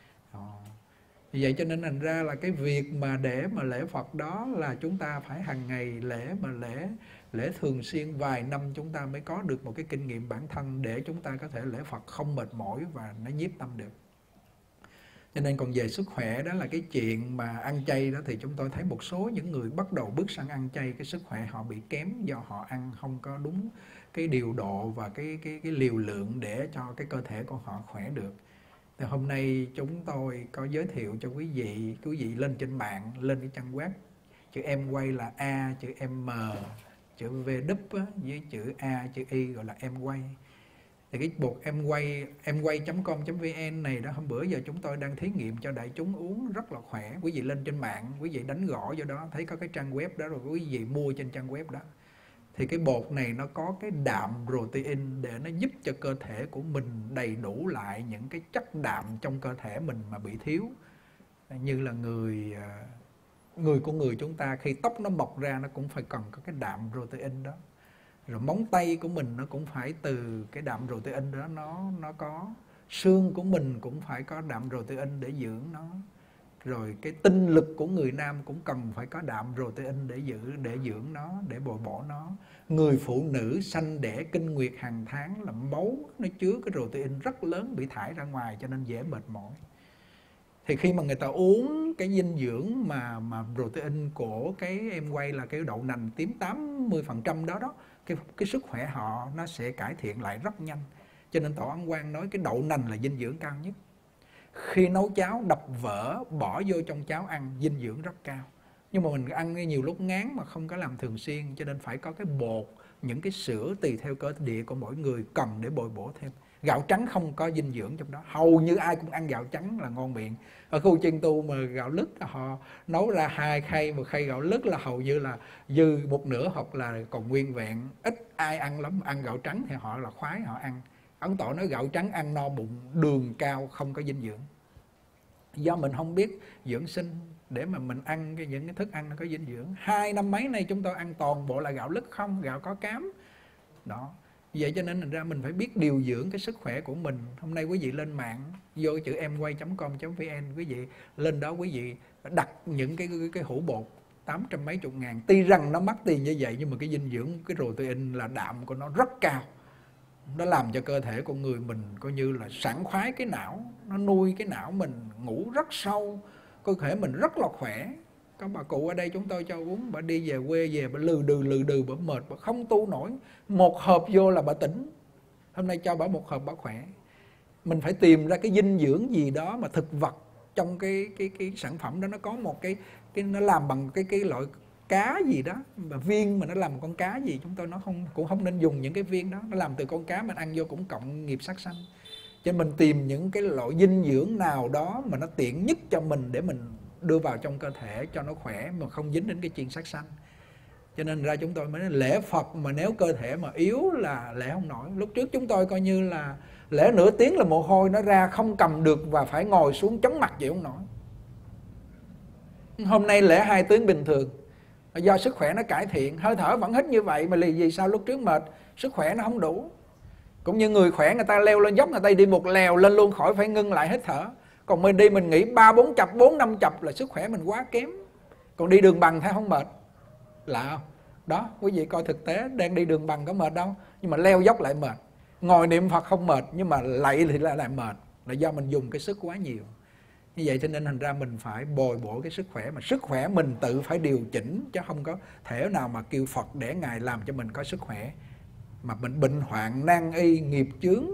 Vì vậy cho nên thành ra là cái việc mà để mà lễ Phật đó là chúng ta phải hàng ngày lễ, mà lễ lễ thường xuyên vài năm chúng ta mới có được một cái kinh nghiệm bản thân để chúng ta có thể lễ Phật không mệt mỏi và nó nhiếp tâm được. Cho nên còn về sức khỏe đó là cái chuyện mà ăn chay đó, thì chúng tôi thấy một số những người bắt đầu bước sang ăn chay, cái sức khỏe họ bị kém do họ ăn không có đúng cái điều độ và cái cái cái liều lượng để cho cái cơ thể của họ khỏe được. Thì hôm nay chúng tôi có giới thiệu cho quý vị, quý vị lên trên mạng, lên cái trang web, chữ em quay là A, chữ M, chữ V đúp với chữ A, chữ Y gọi là em quay. Thì cái bột em quay em quay chấm com chấm vn này đó, hôm bữa giờ chúng tôi đang thí nghiệm cho đại chúng uống rất là khỏe. Quý vị lên trên mạng, quý vị đánh gõ vô đó thấy có cái trang web đó, rồi quý vị mua trên trang web đó. Thì cái bột này nó có cái đạm protein để nó giúp cho cơ thể của mình đầy đủ lại những cái chất đạm trong cơ thể mình mà bị thiếu. Như là người người của người chúng ta khi tóc nó mọc ra nó cũng phải cần có cái đạm protein đó. Rồi móng tay của mình nó cũng phải từ cái đạm protein đó nó nó có. Xương của mình cũng phải có đạm protein để dưỡng nó. Rồi cái tinh lực của người nam cũng cần phải có đạm protein để giữ để dưỡng nó, để bồi bổ nó. Người phụ nữ sanh đẻ kinh nguyệt hàng tháng là máu nó chứa cái protein rất lớn bị thải ra ngoài cho nên dễ mệt mỏi. Thì khi mà người ta uống cái dinh dưỡng mà mà protein của cái em quay là cái đậu nành tím tám mươi phần trăm đó đó, cái cái sức khỏe họ nó sẽ cải thiện lại rất nhanh. Cho nên Tổ Ấn Quang nói cái đậu nành là dinh dưỡng cao nhất. Khi nấu cháo đập vỡ bỏ vô trong cháo ăn, dinh dưỡng rất cao. Nhưng mà mình ăn nhiều lúc ngán mà không có làm thường xuyên, cho nên phải có cái bột, những cái sữa tùy theo cơ địa của mỗi người cần để bồi bổ thêm. Gạo trắng không có dinh dưỡng trong đó. Hầu như ai cũng ăn gạo trắng là ngon miệng. Ở khu Chiên Tu mà gạo lứt họ nấu ra hai khay, một khay gạo lứt là hầu như là dư một nửa hoặc là còn nguyên vẹn. Ít ai ăn lắm, ăn gạo trắng thì họ là khoái, họ ăn. Ấn Tổ nói gạo trắng ăn no bụng, đường cao, không có dinh dưỡng. Do mình không biết dưỡng sinh để mà mình ăn cái những cái thức ăn nó có dinh dưỡng. Hai năm mấy nay chúng tôi ăn toàn bộ là gạo lứt không, gạo có cám. Đó. Vậy cho nên thành ra mình phải biết điều dưỡng cái sức khỏe của mình. Hôm nay quý vị lên mạng, vô chữ em quay chấm com chấm vn, quý vị lên đó quý vị đặt những cái cái, cái hũ bột tám trăm mấy chục ngàn. Tuy rằng nó mắc tiền như vậy nhưng mà cái dinh dưỡng, cái protein là đạm của nó rất cao. Nó làm cho cơ thể của người mình coi như là sảng khoái cái não, nó nuôi cái não mình ngủ rất sâu, cơ thể mình rất là khỏe. Có bà cụ ở đây chúng tôi cho uống, bà đi về quê về bà lừ đừ lừ đừ bà mệt, bà không tu nổi, một hộp vô là bà tỉnh. Hôm nay cho bà một hộp bà khỏe. Mình phải tìm ra cái dinh dưỡng gì đó mà thực vật trong cái cái cái sản phẩm đó nó có một cái cái nó làm bằng cái cái loại cá gì đó, mà viên mà nó làm con cá gì chúng tôi nó không cũng không nên dùng những cái viên đó, nó làm từ con cá mình ăn vô cũng cộng nghiệp sát sanh. Cho nên mình tìm những cái loại dinh dưỡng nào đó mà nó tiện nhất cho mình để mình đưa vào trong cơ thể cho nó khỏe mà không dính đến cái chiên sát sanh. Cho nên ra chúng tôi mới nói lễ Phật mà nếu cơ thể mà yếu là lễ không nổi. Lúc trước chúng tôi coi như là lễ nửa tiếng là mồ hôi nó ra không cầm được và phải ngồi xuống chống mặt chịu không nổi. Hôm nay lễ hai tiếng bình thường, do sức khỏe nó cải thiện, hơi thở vẫn hít như vậy mà vì sao lúc trước mệt, sức khỏe nó không đủ. Cũng như người khỏe người ta leo lên dốc, người ta đi một lèo lên luôn khỏi phải ngưng lại hít thở. Còn mình đi mình nghĩ ba bốn chập, bốn năm chập là sức khỏe mình quá kém. Còn đi đường bằng thấy không mệt. Lạ không? Đó, quý vị coi thực tế đang đi đường bằng có mệt đâu, nhưng mà leo dốc lại mệt. Ngồi niệm Phật không mệt, nhưng mà lạy thì lại lại mệt, là do mình dùng cái sức quá nhiều. Như vậy cho nên thành ra mình phải bồi bổ cái sức khỏe, mà sức khỏe mình tự phải điều chỉnh, chứ không có thể nào mà kêu Phật để Ngài làm cho mình có sức khỏe. Mà mình bệnh hoạn, nan y, nghiệp chướng,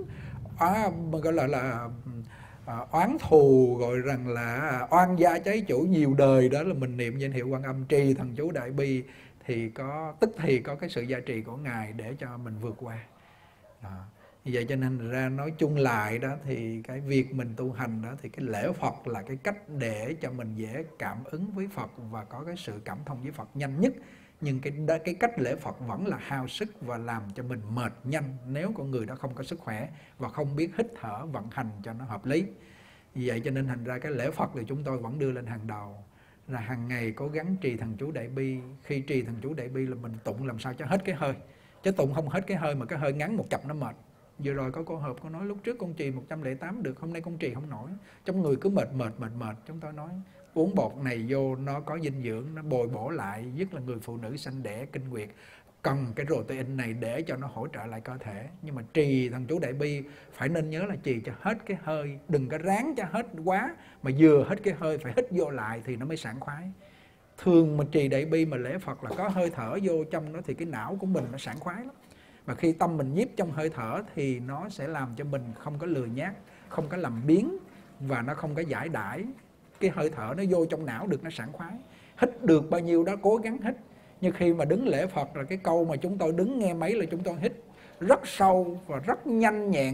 à, gọi là là à, oán thù, gọi rằng là oan gia cháy chủ nhiều đời, đó là mình niệm danh hiệu Quan Âm, trì thần chú Đại Bi thì có tức thì có cái sự gia trì của Ngài để cho mình vượt qua. Đó. Như vậy cho nên ra nói chung lại đó thì cái việc mình tu hành đó thì cái lễ Phật là cái cách để cho mình dễ cảm ứng với Phật và có cái sự cảm thông với Phật nhanh nhất. Nhưng cái cái cách lễ Phật vẫn là hao sức và làm cho mình mệt nhanh nếu con người đó không có sức khỏe và không biết hít thở vận hành cho nó hợp lý. Vì vậy cho nên thành ra cái lễ Phật thì chúng tôi vẫn đưa lên hàng đầu, là hàng ngày cố gắng trì thần chú Đại Bi. Khi trì thần chú Đại Bi là mình tụng làm sao cho hết cái hơi, chứ tụng không hết cái hơi mà cái hơi ngắn một chập nó mệt. Vừa rồi có cô Hợp có nói lúc trước con trì một trăm lẻ tám được, hôm nay con trì không nổi, trong người cứ mệt mệt mệt mệt. Chúng tôi nói uống bột này vô nó có dinh dưỡng, nó bồi bổ lại, nhất là người phụ nữ sanh đẻ kinh nguyệt cần cái protein này để cho nó hỗ trợ lại cơ thể. Nhưng mà trì thần chú Đại Bi phải nên nhớ là trì cho hết cái hơi, đừng có ráng cho hết quá, mà vừa hết cái hơi phải hít vô lại thì nó mới sảng khoái. Thường mà trì Đại Bi mà lễ Phật là có hơi thở vô trong đó thì cái não của mình nó sảng khoái lắm. Và khi tâm mình nhiếp trong hơi thở thì nó sẽ làm cho mình không có lười nhác, không có làm biếng và nó không có giải đãi. Cái hơi thở nó vô trong não được nó sảng khoái. Hít được bao nhiêu đó cố gắng hít. Như khi mà đứng lễ Phật là cái câu mà chúng tôi đứng nghe máy là chúng tôi hít rất sâu và rất nhanh nhẹn.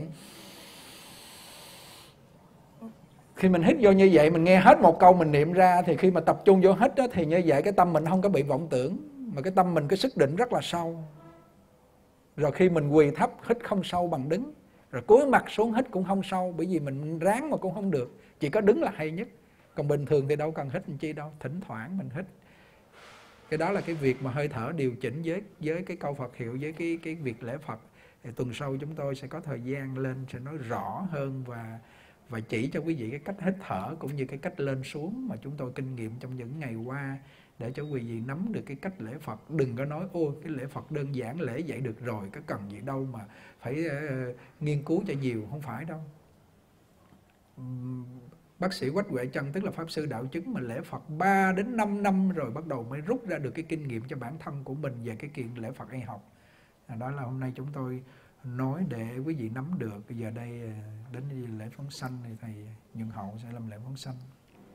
Khi mình hít vô như vậy, mình nghe hết một câu mình niệm ra, thì khi mà tập trung vô hít đó, thì như vậy cái tâm mình không có bị vọng tưởng, mà cái tâm mình cái sức định rất là sâu. Rồi khi mình quỳ thấp, hít không sâu bằng đứng, rồi cúi mặt xuống hít cũng không sâu, bởi vì mình ráng mà cũng không được, chỉ có đứng là hay nhất. Còn bình thường thì đâu cần hít làm chi đâu, thỉnh thoảng mình hít. Cái đó là cái việc mà hơi thở điều chỉnh với với cái câu Phật hiệu, với cái cái việc lễ Phật. Thì tuần sau chúng tôi sẽ có thời gian lên sẽ nói rõ hơn và và chỉ cho quý vị cái cách hít thở cũng như cái cách lên xuống mà chúng tôi kinh nghiệm trong những ngày qua, để cho quý vị nắm được cái cách lễ Phật. Đừng có nói ôi cái lễ Phật đơn giản, lễ vậy được rồi, có cần gì đâu mà phải uh, nghiên cứu cho nhiều, không phải đâu. Uhm, bác sĩ Quách Huệ Trân, tức là Pháp Sư Đạo Chứng, mà lễ Phật ba đến năm năm rồi bắt đầu mới rút ra được cái kinh nghiệm cho bản thân của mình về cái kiện lễ Phật y học. À, đó là hôm nay chúng tôi nói để quý vị nắm được. Bây giờ đây đến lễ phóng sanh thì thầy Nhuận Hậu sẽ làm lễ phóng sanh.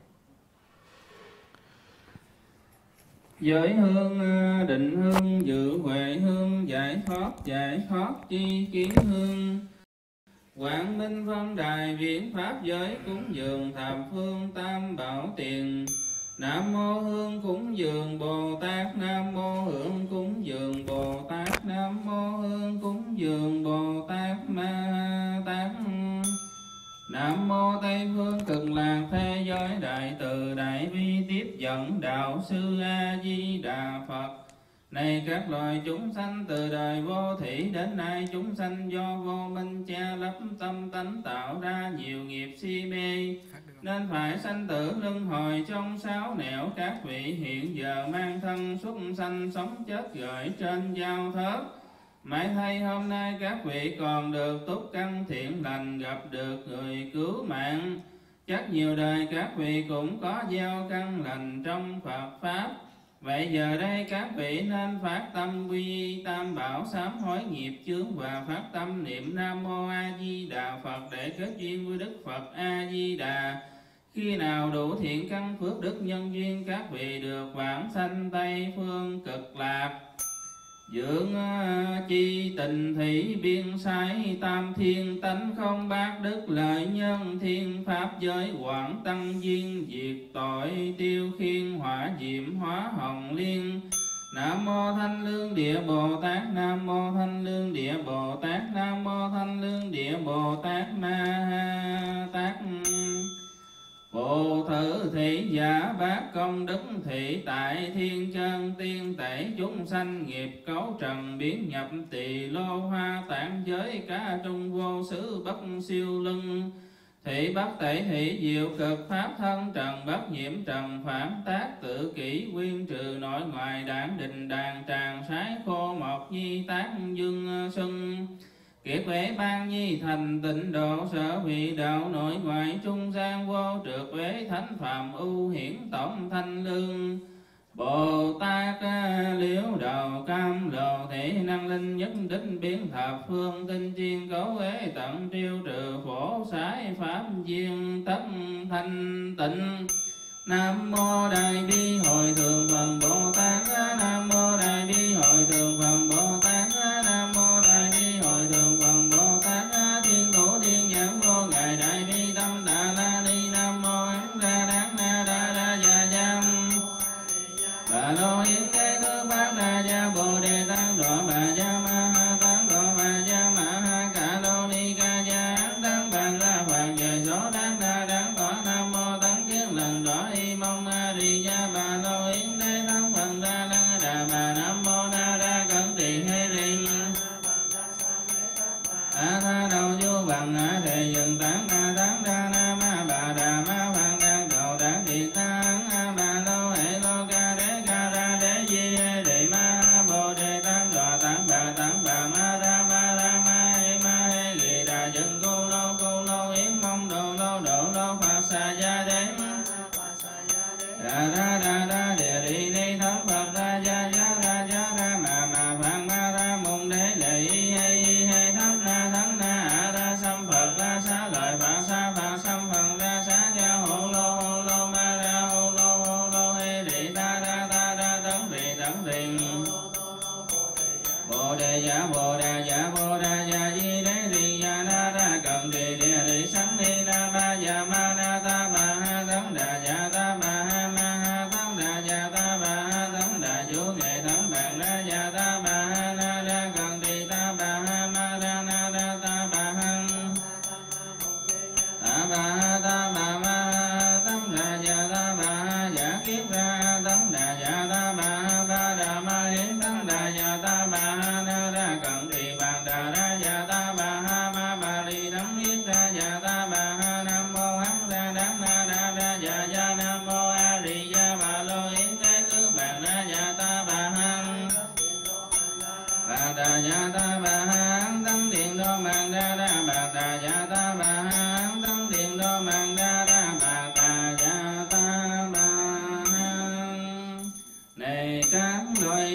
Giới hương định hương, dự huệ hương, giải thoát giải thoát chi kiến hương. Quảng Minh Phân Đài viễn pháp giới, cúng dường thập phương tam bảo tiền. Nam mô hương cúng dường Bồ Tát, Nam mô hương cúng dường Bồ Tát, Nam mô hương cúng dường Bồ Tát Ma Tát. Nam mô Tây phương Cực Lạc thế giới đại từ đại bi tiếp dẫn đạo sư A Di Đà Phật. Này các loài chúng sanh, từ đời vô thủy đến nay, chúng sanh do vô minh che lấp tâm tánh, tạo ra nhiều nghiệp si mê, nên phải sanh tử luân hồi trong sáu nẻo. Các vị hiện giờ mang thân xuất sanh, sống chết gửi trên giao thớt. Mãi thay hôm nay các vị còn được túc căn thiện lành, gặp được người cứu mạng. Chắc nhiều đời các vị cũng có gieo căn lành trong Phật Pháp. Vậy giờ đây các vị nên phát tâm quy y tam bảo, sám hối nghiệp chướng và phát tâm niệm Nam Mô A Di Đà Phật để kết duyên với Đức Phật A Di Đà. Khi nào đủ thiện căn phước đức nhân duyên, các vị được vãng sanh Tây phương Cực Lạc. Dưỡng chi tình thủy biên sai, tam thiên tánh không bát đức lợi nhân. Thiên pháp giới quảng tăng duyên, diệt tội tiêu khiên hỏa diệm hóa hồng liên. Nam mô Thanh Lương Địa Bồ Tát, Nam mô Thanh Lương Địa Bồ Tát, Nam mô Thanh Lương Địa Bồ Tát Ma Tát. Bồ thử thị giả bát công đức thị, tại thiên chân tiên tẩy chúng sanh nghiệp cấu trần, biến nhập tỳ lô hoa tạng giới, cá trung vô xứ bất siêu lưng. Thị bất tẩy thị diệu cực pháp thân trần, bất nhiễm trần phản tác tự kỷ, quyên trừ nội ngoại đảng đình đàn tràng, sái khô mộc nhi tác dương xuân. Kiệt huệ ban nhi thành tịnh độ, sở vị đạo nội ngoại trung gian vô trượt uế, thánh phàm ưu hiển tổng thanh lương. Bồ Tát liễu đầu cam lồ thị, năng linh nhất đích biến thập phương, tinh chiên cấu uế tận triêu trừ phổ sái, pháp duyên tất thanh tịnh. Nam mô Đại Bi Hội Thượng Phật Bồ Tát, Nam mô Đại Bi Hội Thượng Phật Bồ Tát, Nam mô Đại Bi Hội Thượng Phật Bồ Tát. Thiên thủ thiên nhãn vô ngài Đại Bi tâm đà la ni, Nam mô Ấn Đa Đát Na Đa Đa Gia Giam. Bà lô yến thế tư pháp đa gia bồ đề tăng độ bà gia ma ha tăng độ bà gia ma ha cả lô ni ca gia án tăng bàn ra phạn trời số đáng đa đáng tỏa. Nam mô tăng kiến lần rõ y mong a di gia bà lô yến thế tăng phần đa lăng đà bà. Nam mô na đa cẩn trì hê ri a tha đầu vô bằng a thề dừng tán a tán đa na ma bà đà ma phạn đang cầu đáng thiệt tha a bà lô hệ lô ca đế ca ra đế di hê đề ma bồ đề tăng đọa tăng bà tăng bà ma ra ma ra ma hê ma hê ghi đà dừng cô lô cô lô yến mong đồ lô độ lô phật xà gia đế đà đa đà đa địa đi ni thấm phật ra gia gia ra gia ra mà mà phạn ma ra mùng đế lệ y hê y hê thấm na thấm na a ra xăm phật ra xá lợi phật xa phật xăm phật ra xá gia hộ lô hộ lô ma ra hộ lô hộ lô hê rị ta ra ta ra tấn rị tấn rị bồ đề giả bồ đề giả bồ đề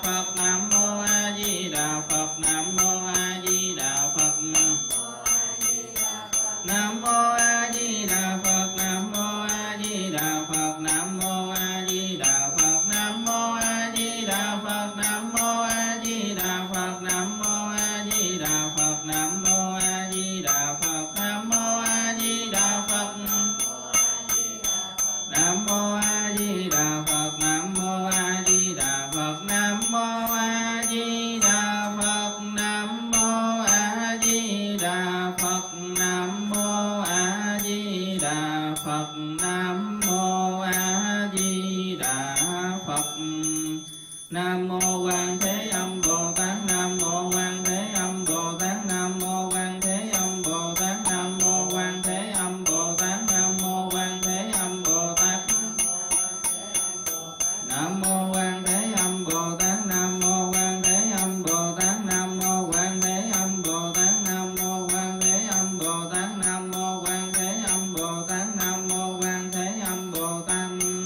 Phật, Nam Mô A Di Đà Phật, Nam Mô A Di Đà Phật, Nam Mô A Di Đà Phật, Nam Mô A Di Đà Phật, Nam Mô A Di Đà Phật, Nam Mô A Di Đà Phật, Nam Mô A Di Đà Phật, Nam Mô A Di Đà Phật, Nam Mô A Di Đà Phật, Nam Mô A Di Đà Phật, Nam Mô A Di Đà Phật, Nam Mô A Di Đà Phật, Nam Mô A Di Đà Phật, Nam Mô A Di Đà Phật, Nam Mô A Di Đà Phật, Nam Mô A Di Đà Phật. Nam Mô Quan Thế Âm Bồ Tát, Nam Mô Quan Thế Âm Bồ Tát, Nam Mô Quan Thế Âm Bồ Tát, Nam Mô Quan Thế Âm Bồ Tát, Nam Mô Quan Thế Âm Bồ Tát, Nam Mô Quan Thế Âm Bồ Tát, Nam Mô Quan Thế Âm Bồ Tát, Nam Mô Quan Thế Âm Bồ Tát, Nam Mô Quan Thế Âm Bồ Tát, Nam Mô Quan Thế Âm Bồ Tát, Nam Mô Quan Thế Âm Bồ Tát,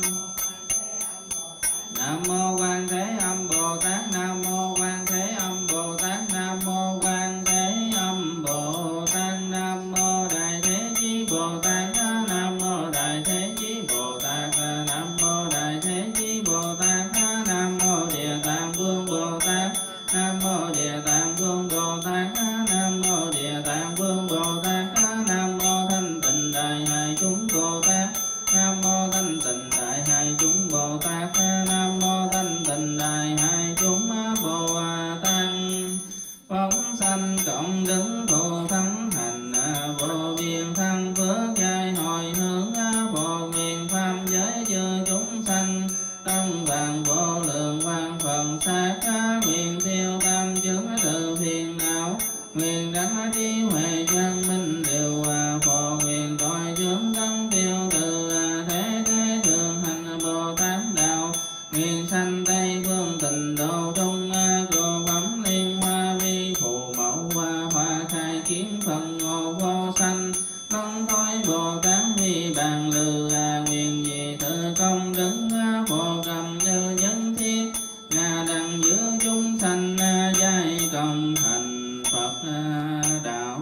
Nam Mô Quan Thế Âm Bồ Tát, Nam Mô Quan Thế Âm Bồ Tát, Nam Mô Quan Thế Âm Bồ Tát, Nam Mô Đại Thế Chí Bồ Tát, Nam Mô Đại Thế Chí Bồ Tát, Nam Mô Đại Thế Chí Bồ Tát, Nam Mô Địa Tạng Vương Bồ Tát, Nam Mô Địa Tạng Vương Bồ Tát, Nam Mô Địa Tạng Vương Bồ Tát, Nam Mô Thanh Tịnh Đại Hải Chúng Bồ Tát, Nam Mô Thanh Tịnh Đại Hải Chúng Bồ Tát, Nam Mô Thanh Tịnh Đại Hải Chúng Bồ Tát. Phóng sanh cộng đứng phù thắng hành, vô biên thăng phước giai hồi hướng, vô nguyện pháp giới chư chúng sanh, tông vàng vô lượng quang phần sát, nguyện tiêu tam chứng từ phiền não, nguyện đắc trí huệ chân minh điều, phò nguyện tội chướng cấm tiêu từ thế thế thường hành Bồ Tát đạo, nguyện sanh Tây phương tịnh độ trung, cồ phẩm liên hoa vi phù mẫu hoa hoa khai kiến phần ngộ vô sanh, không thối Bồ Tát vi bàn lừ, nguyện gì tự công đứng phổ cầm như nhân thiết, ngà đặng giữa chúng sanh giai công thành Phật đạo.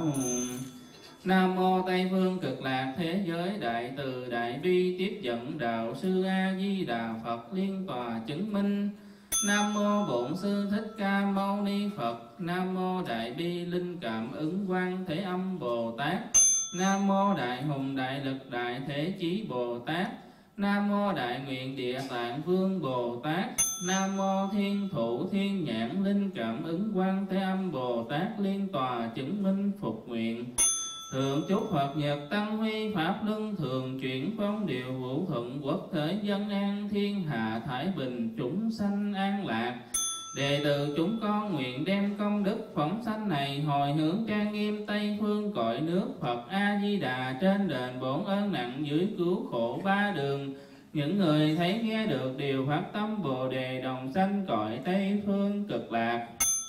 Nam Mô Tây Phương Cực Lạc Thế Giới Đại Từ Đại Bi Tiếp Dẫn Đạo Sư A Di Đà Phật Liên Tòa Chứng Minh. Nam Mô Bổn Sư Thích Ca Mâu Ni Phật. Nam Mô Đại Bi Linh Cảm Ứng Quang Thế Âm Bồ Tát. Nam Mô Đại Hùng Đại Lực Đại Thế Chí Bồ Tát. Nam Mô Đại Nguyện Địa Tạng Vương Bồ Tát. Nam Mô Thiên Thủ Thiên Nhãn Linh Cảm Ứng Quang Thế Âm Bồ Tát Liên Tòa Chứng Minh Phục Nguyện. Thượng chúc Phật Nhật Tăng Huy Pháp Luân Thường chuyển phong điều vũ thuận quốc thể dân an thiên hạ thái bình chúng sanh an lạc. Đệ tử chúng con nguyện đem công đức phóng sanh này hồi hướng trang nghiêm Tây phương cõi nước Phật A Di Đà, trên đền bổn ơn nặng dưới cứu khổ ba đường. Những người thấy nghe được điều phát tâm Bồ Đề đồng sanh cõi Tây phương Cực Lạc.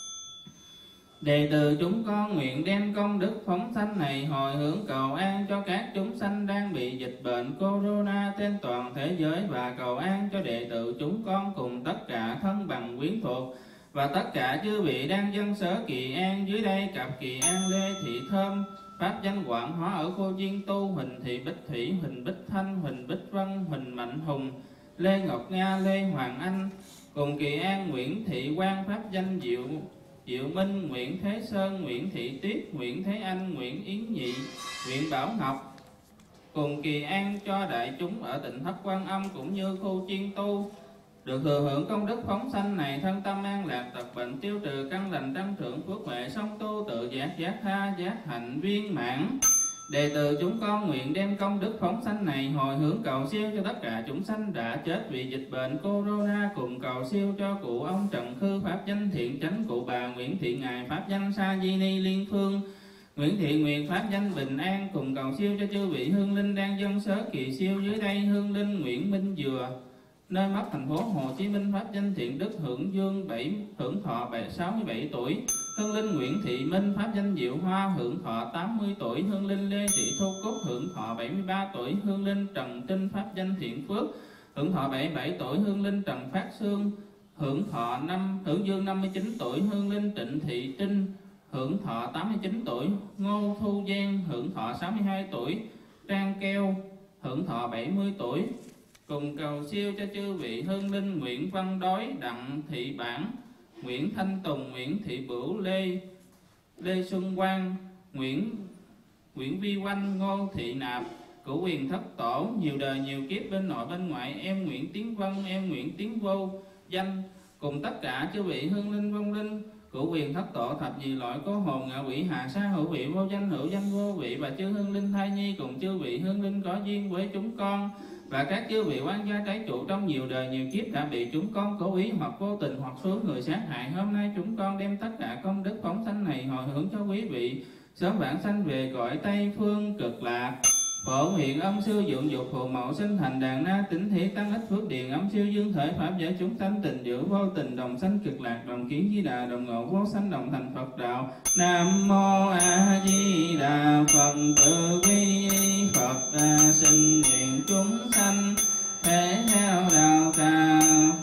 Đệ tử chúng con nguyện đem công đức phóng sanh này hồi hướng cầu an cho các chúng sanh đang bị dịch bệnh Corona trên toàn thế giới, và cầu an cho đệ tử chúng con cùng tất cả thân bằng quyến thuộc và tất cả chư vị đang dân sở Kỳ An. Dưới đây cặp Kỳ An Lê Thị Thơm, pháp danh Quảng Hóa ở Cô Chiên Tu, Huỳnh Thị Bích Thủy, Huỳnh Bích Thanh, Huỳnh Bích Vân, Huỳnh Mạnh Hùng, Lê Ngọc Nga, Lê Hoàng Anh. Cùng Kỳ An Nguyễn Thị Quang, pháp danh Diệu Diệu Minh, Nguyễn Thế Sơn, Nguyễn Thị Tuyết, Nguyễn Thế Anh, Nguyễn Yến Nhị, Nguyễn Bảo Ngọc. Cùng Kỳ An cho đại chúng ở tỉnh Thất Quan Âm cũng như khu Chiên Tu được thừa hưởng công đức phóng sanh này, thân tâm an lạc, tật bệnh tiêu trừ, căn lành tăng trưởng, phước huệ song tu, tự giác giác tha, giác hạnh viên mãn. Đệ tử chúng con nguyện đem công đức phóng sanh này hồi hướng cầu siêu cho tất cả chúng sanh đã chết vì dịch bệnh Corona, cùng cầu siêu cho cụ ông Trần Khư, pháp danh Thiện Chánh, cụ bà Nguyễn Thị Ngài, pháp danh Sa Di Ni Liên Phương, Nguyễn Thị Nguyệt, pháp danh Bình An. Cùng cầu siêu cho chư vị hương linh đang dân sớ Kỳ Siêu. Dưới đây hương linh Nguyễn Minh Dừa, nơi mất thành phố Hồ Chí Minh, pháp danh Thiện Đức, hưởng dương bảy hưởng thọ sáu mươi bảy tuổi. Hương linh Nguyễn Thị Minh, pháp danh Diệu Hoa, hưởng thọ tám mươi tuổi. Hương linh Lê Thị Thu Cúc, hưởng thọ bảy mươi ba tuổi. Hương linh Trần Trinh, pháp danh Thiện Phước, hưởng thọ bảy mươi bảy tuổi. Hương linh Trần Phát Sương, hưởng thọ năm hưởng dương năm mươi chín tuổi, Hương Linh Trịnh Thị Trinh hưởng thọ tám mươi chín tuổi, Ngô Thu Giang hưởng thọ sáu mươi hai tuổi, Trang Keo hưởng thọ bảy mươi tuổi. Cùng cầu siêu cho chư vị hương linh Nguyễn Văn Đói, Đặng Thị Bản, Nguyễn Thanh Tùng, Nguyễn Thị Bửu, Lê Lê Xuân Quang, Nguyễn Nguyễn Vi Oanh, Ngô Thị Nạp, Cửu Quyền Thất Tổ, nhiều đời nhiều kiếp bên nội bên ngoại, em Nguyễn Tiến Vân, em Nguyễn Tiến Vô Danh, cùng tất cả chư vị hương linh vong linh Cửu Quyền Thất Tổ, thập nhị loại cố hồn ngạ quỷ hạ sa, hữu vị vô danh, hữu danh vô vị, và chư hương linh thai nhi, cùng chư vị hương linh có duyên với chúng con, và các chư vị quan gia trái chủ trong nhiều đời nhiều kiếp đã bị chúng con cố ý hoặc vô tình hoặc số người sát hại. Hôm nay chúng con đem tất cả công đức phóng sanh này hồi hướng cho quý vị sớm vãng sanh về cõi Tây Phương Cực Lạc. Phổ nguyện âm sư dưỡng dục phù mẫu sinh thành đàn na tỉnh thiết tăng ích phước điền, âm siêu dương thể pháp giới chúng sanh tình giữ vô tình đồng sanh Cực Lạc, đồng kiến Di Đà, đồng ngộ vô sanh, đồng thành Phật đạo. Nam mô A Di Đà Phật. Từ bi Phật sinh nguyện chúng sanh thể theo đạo tràng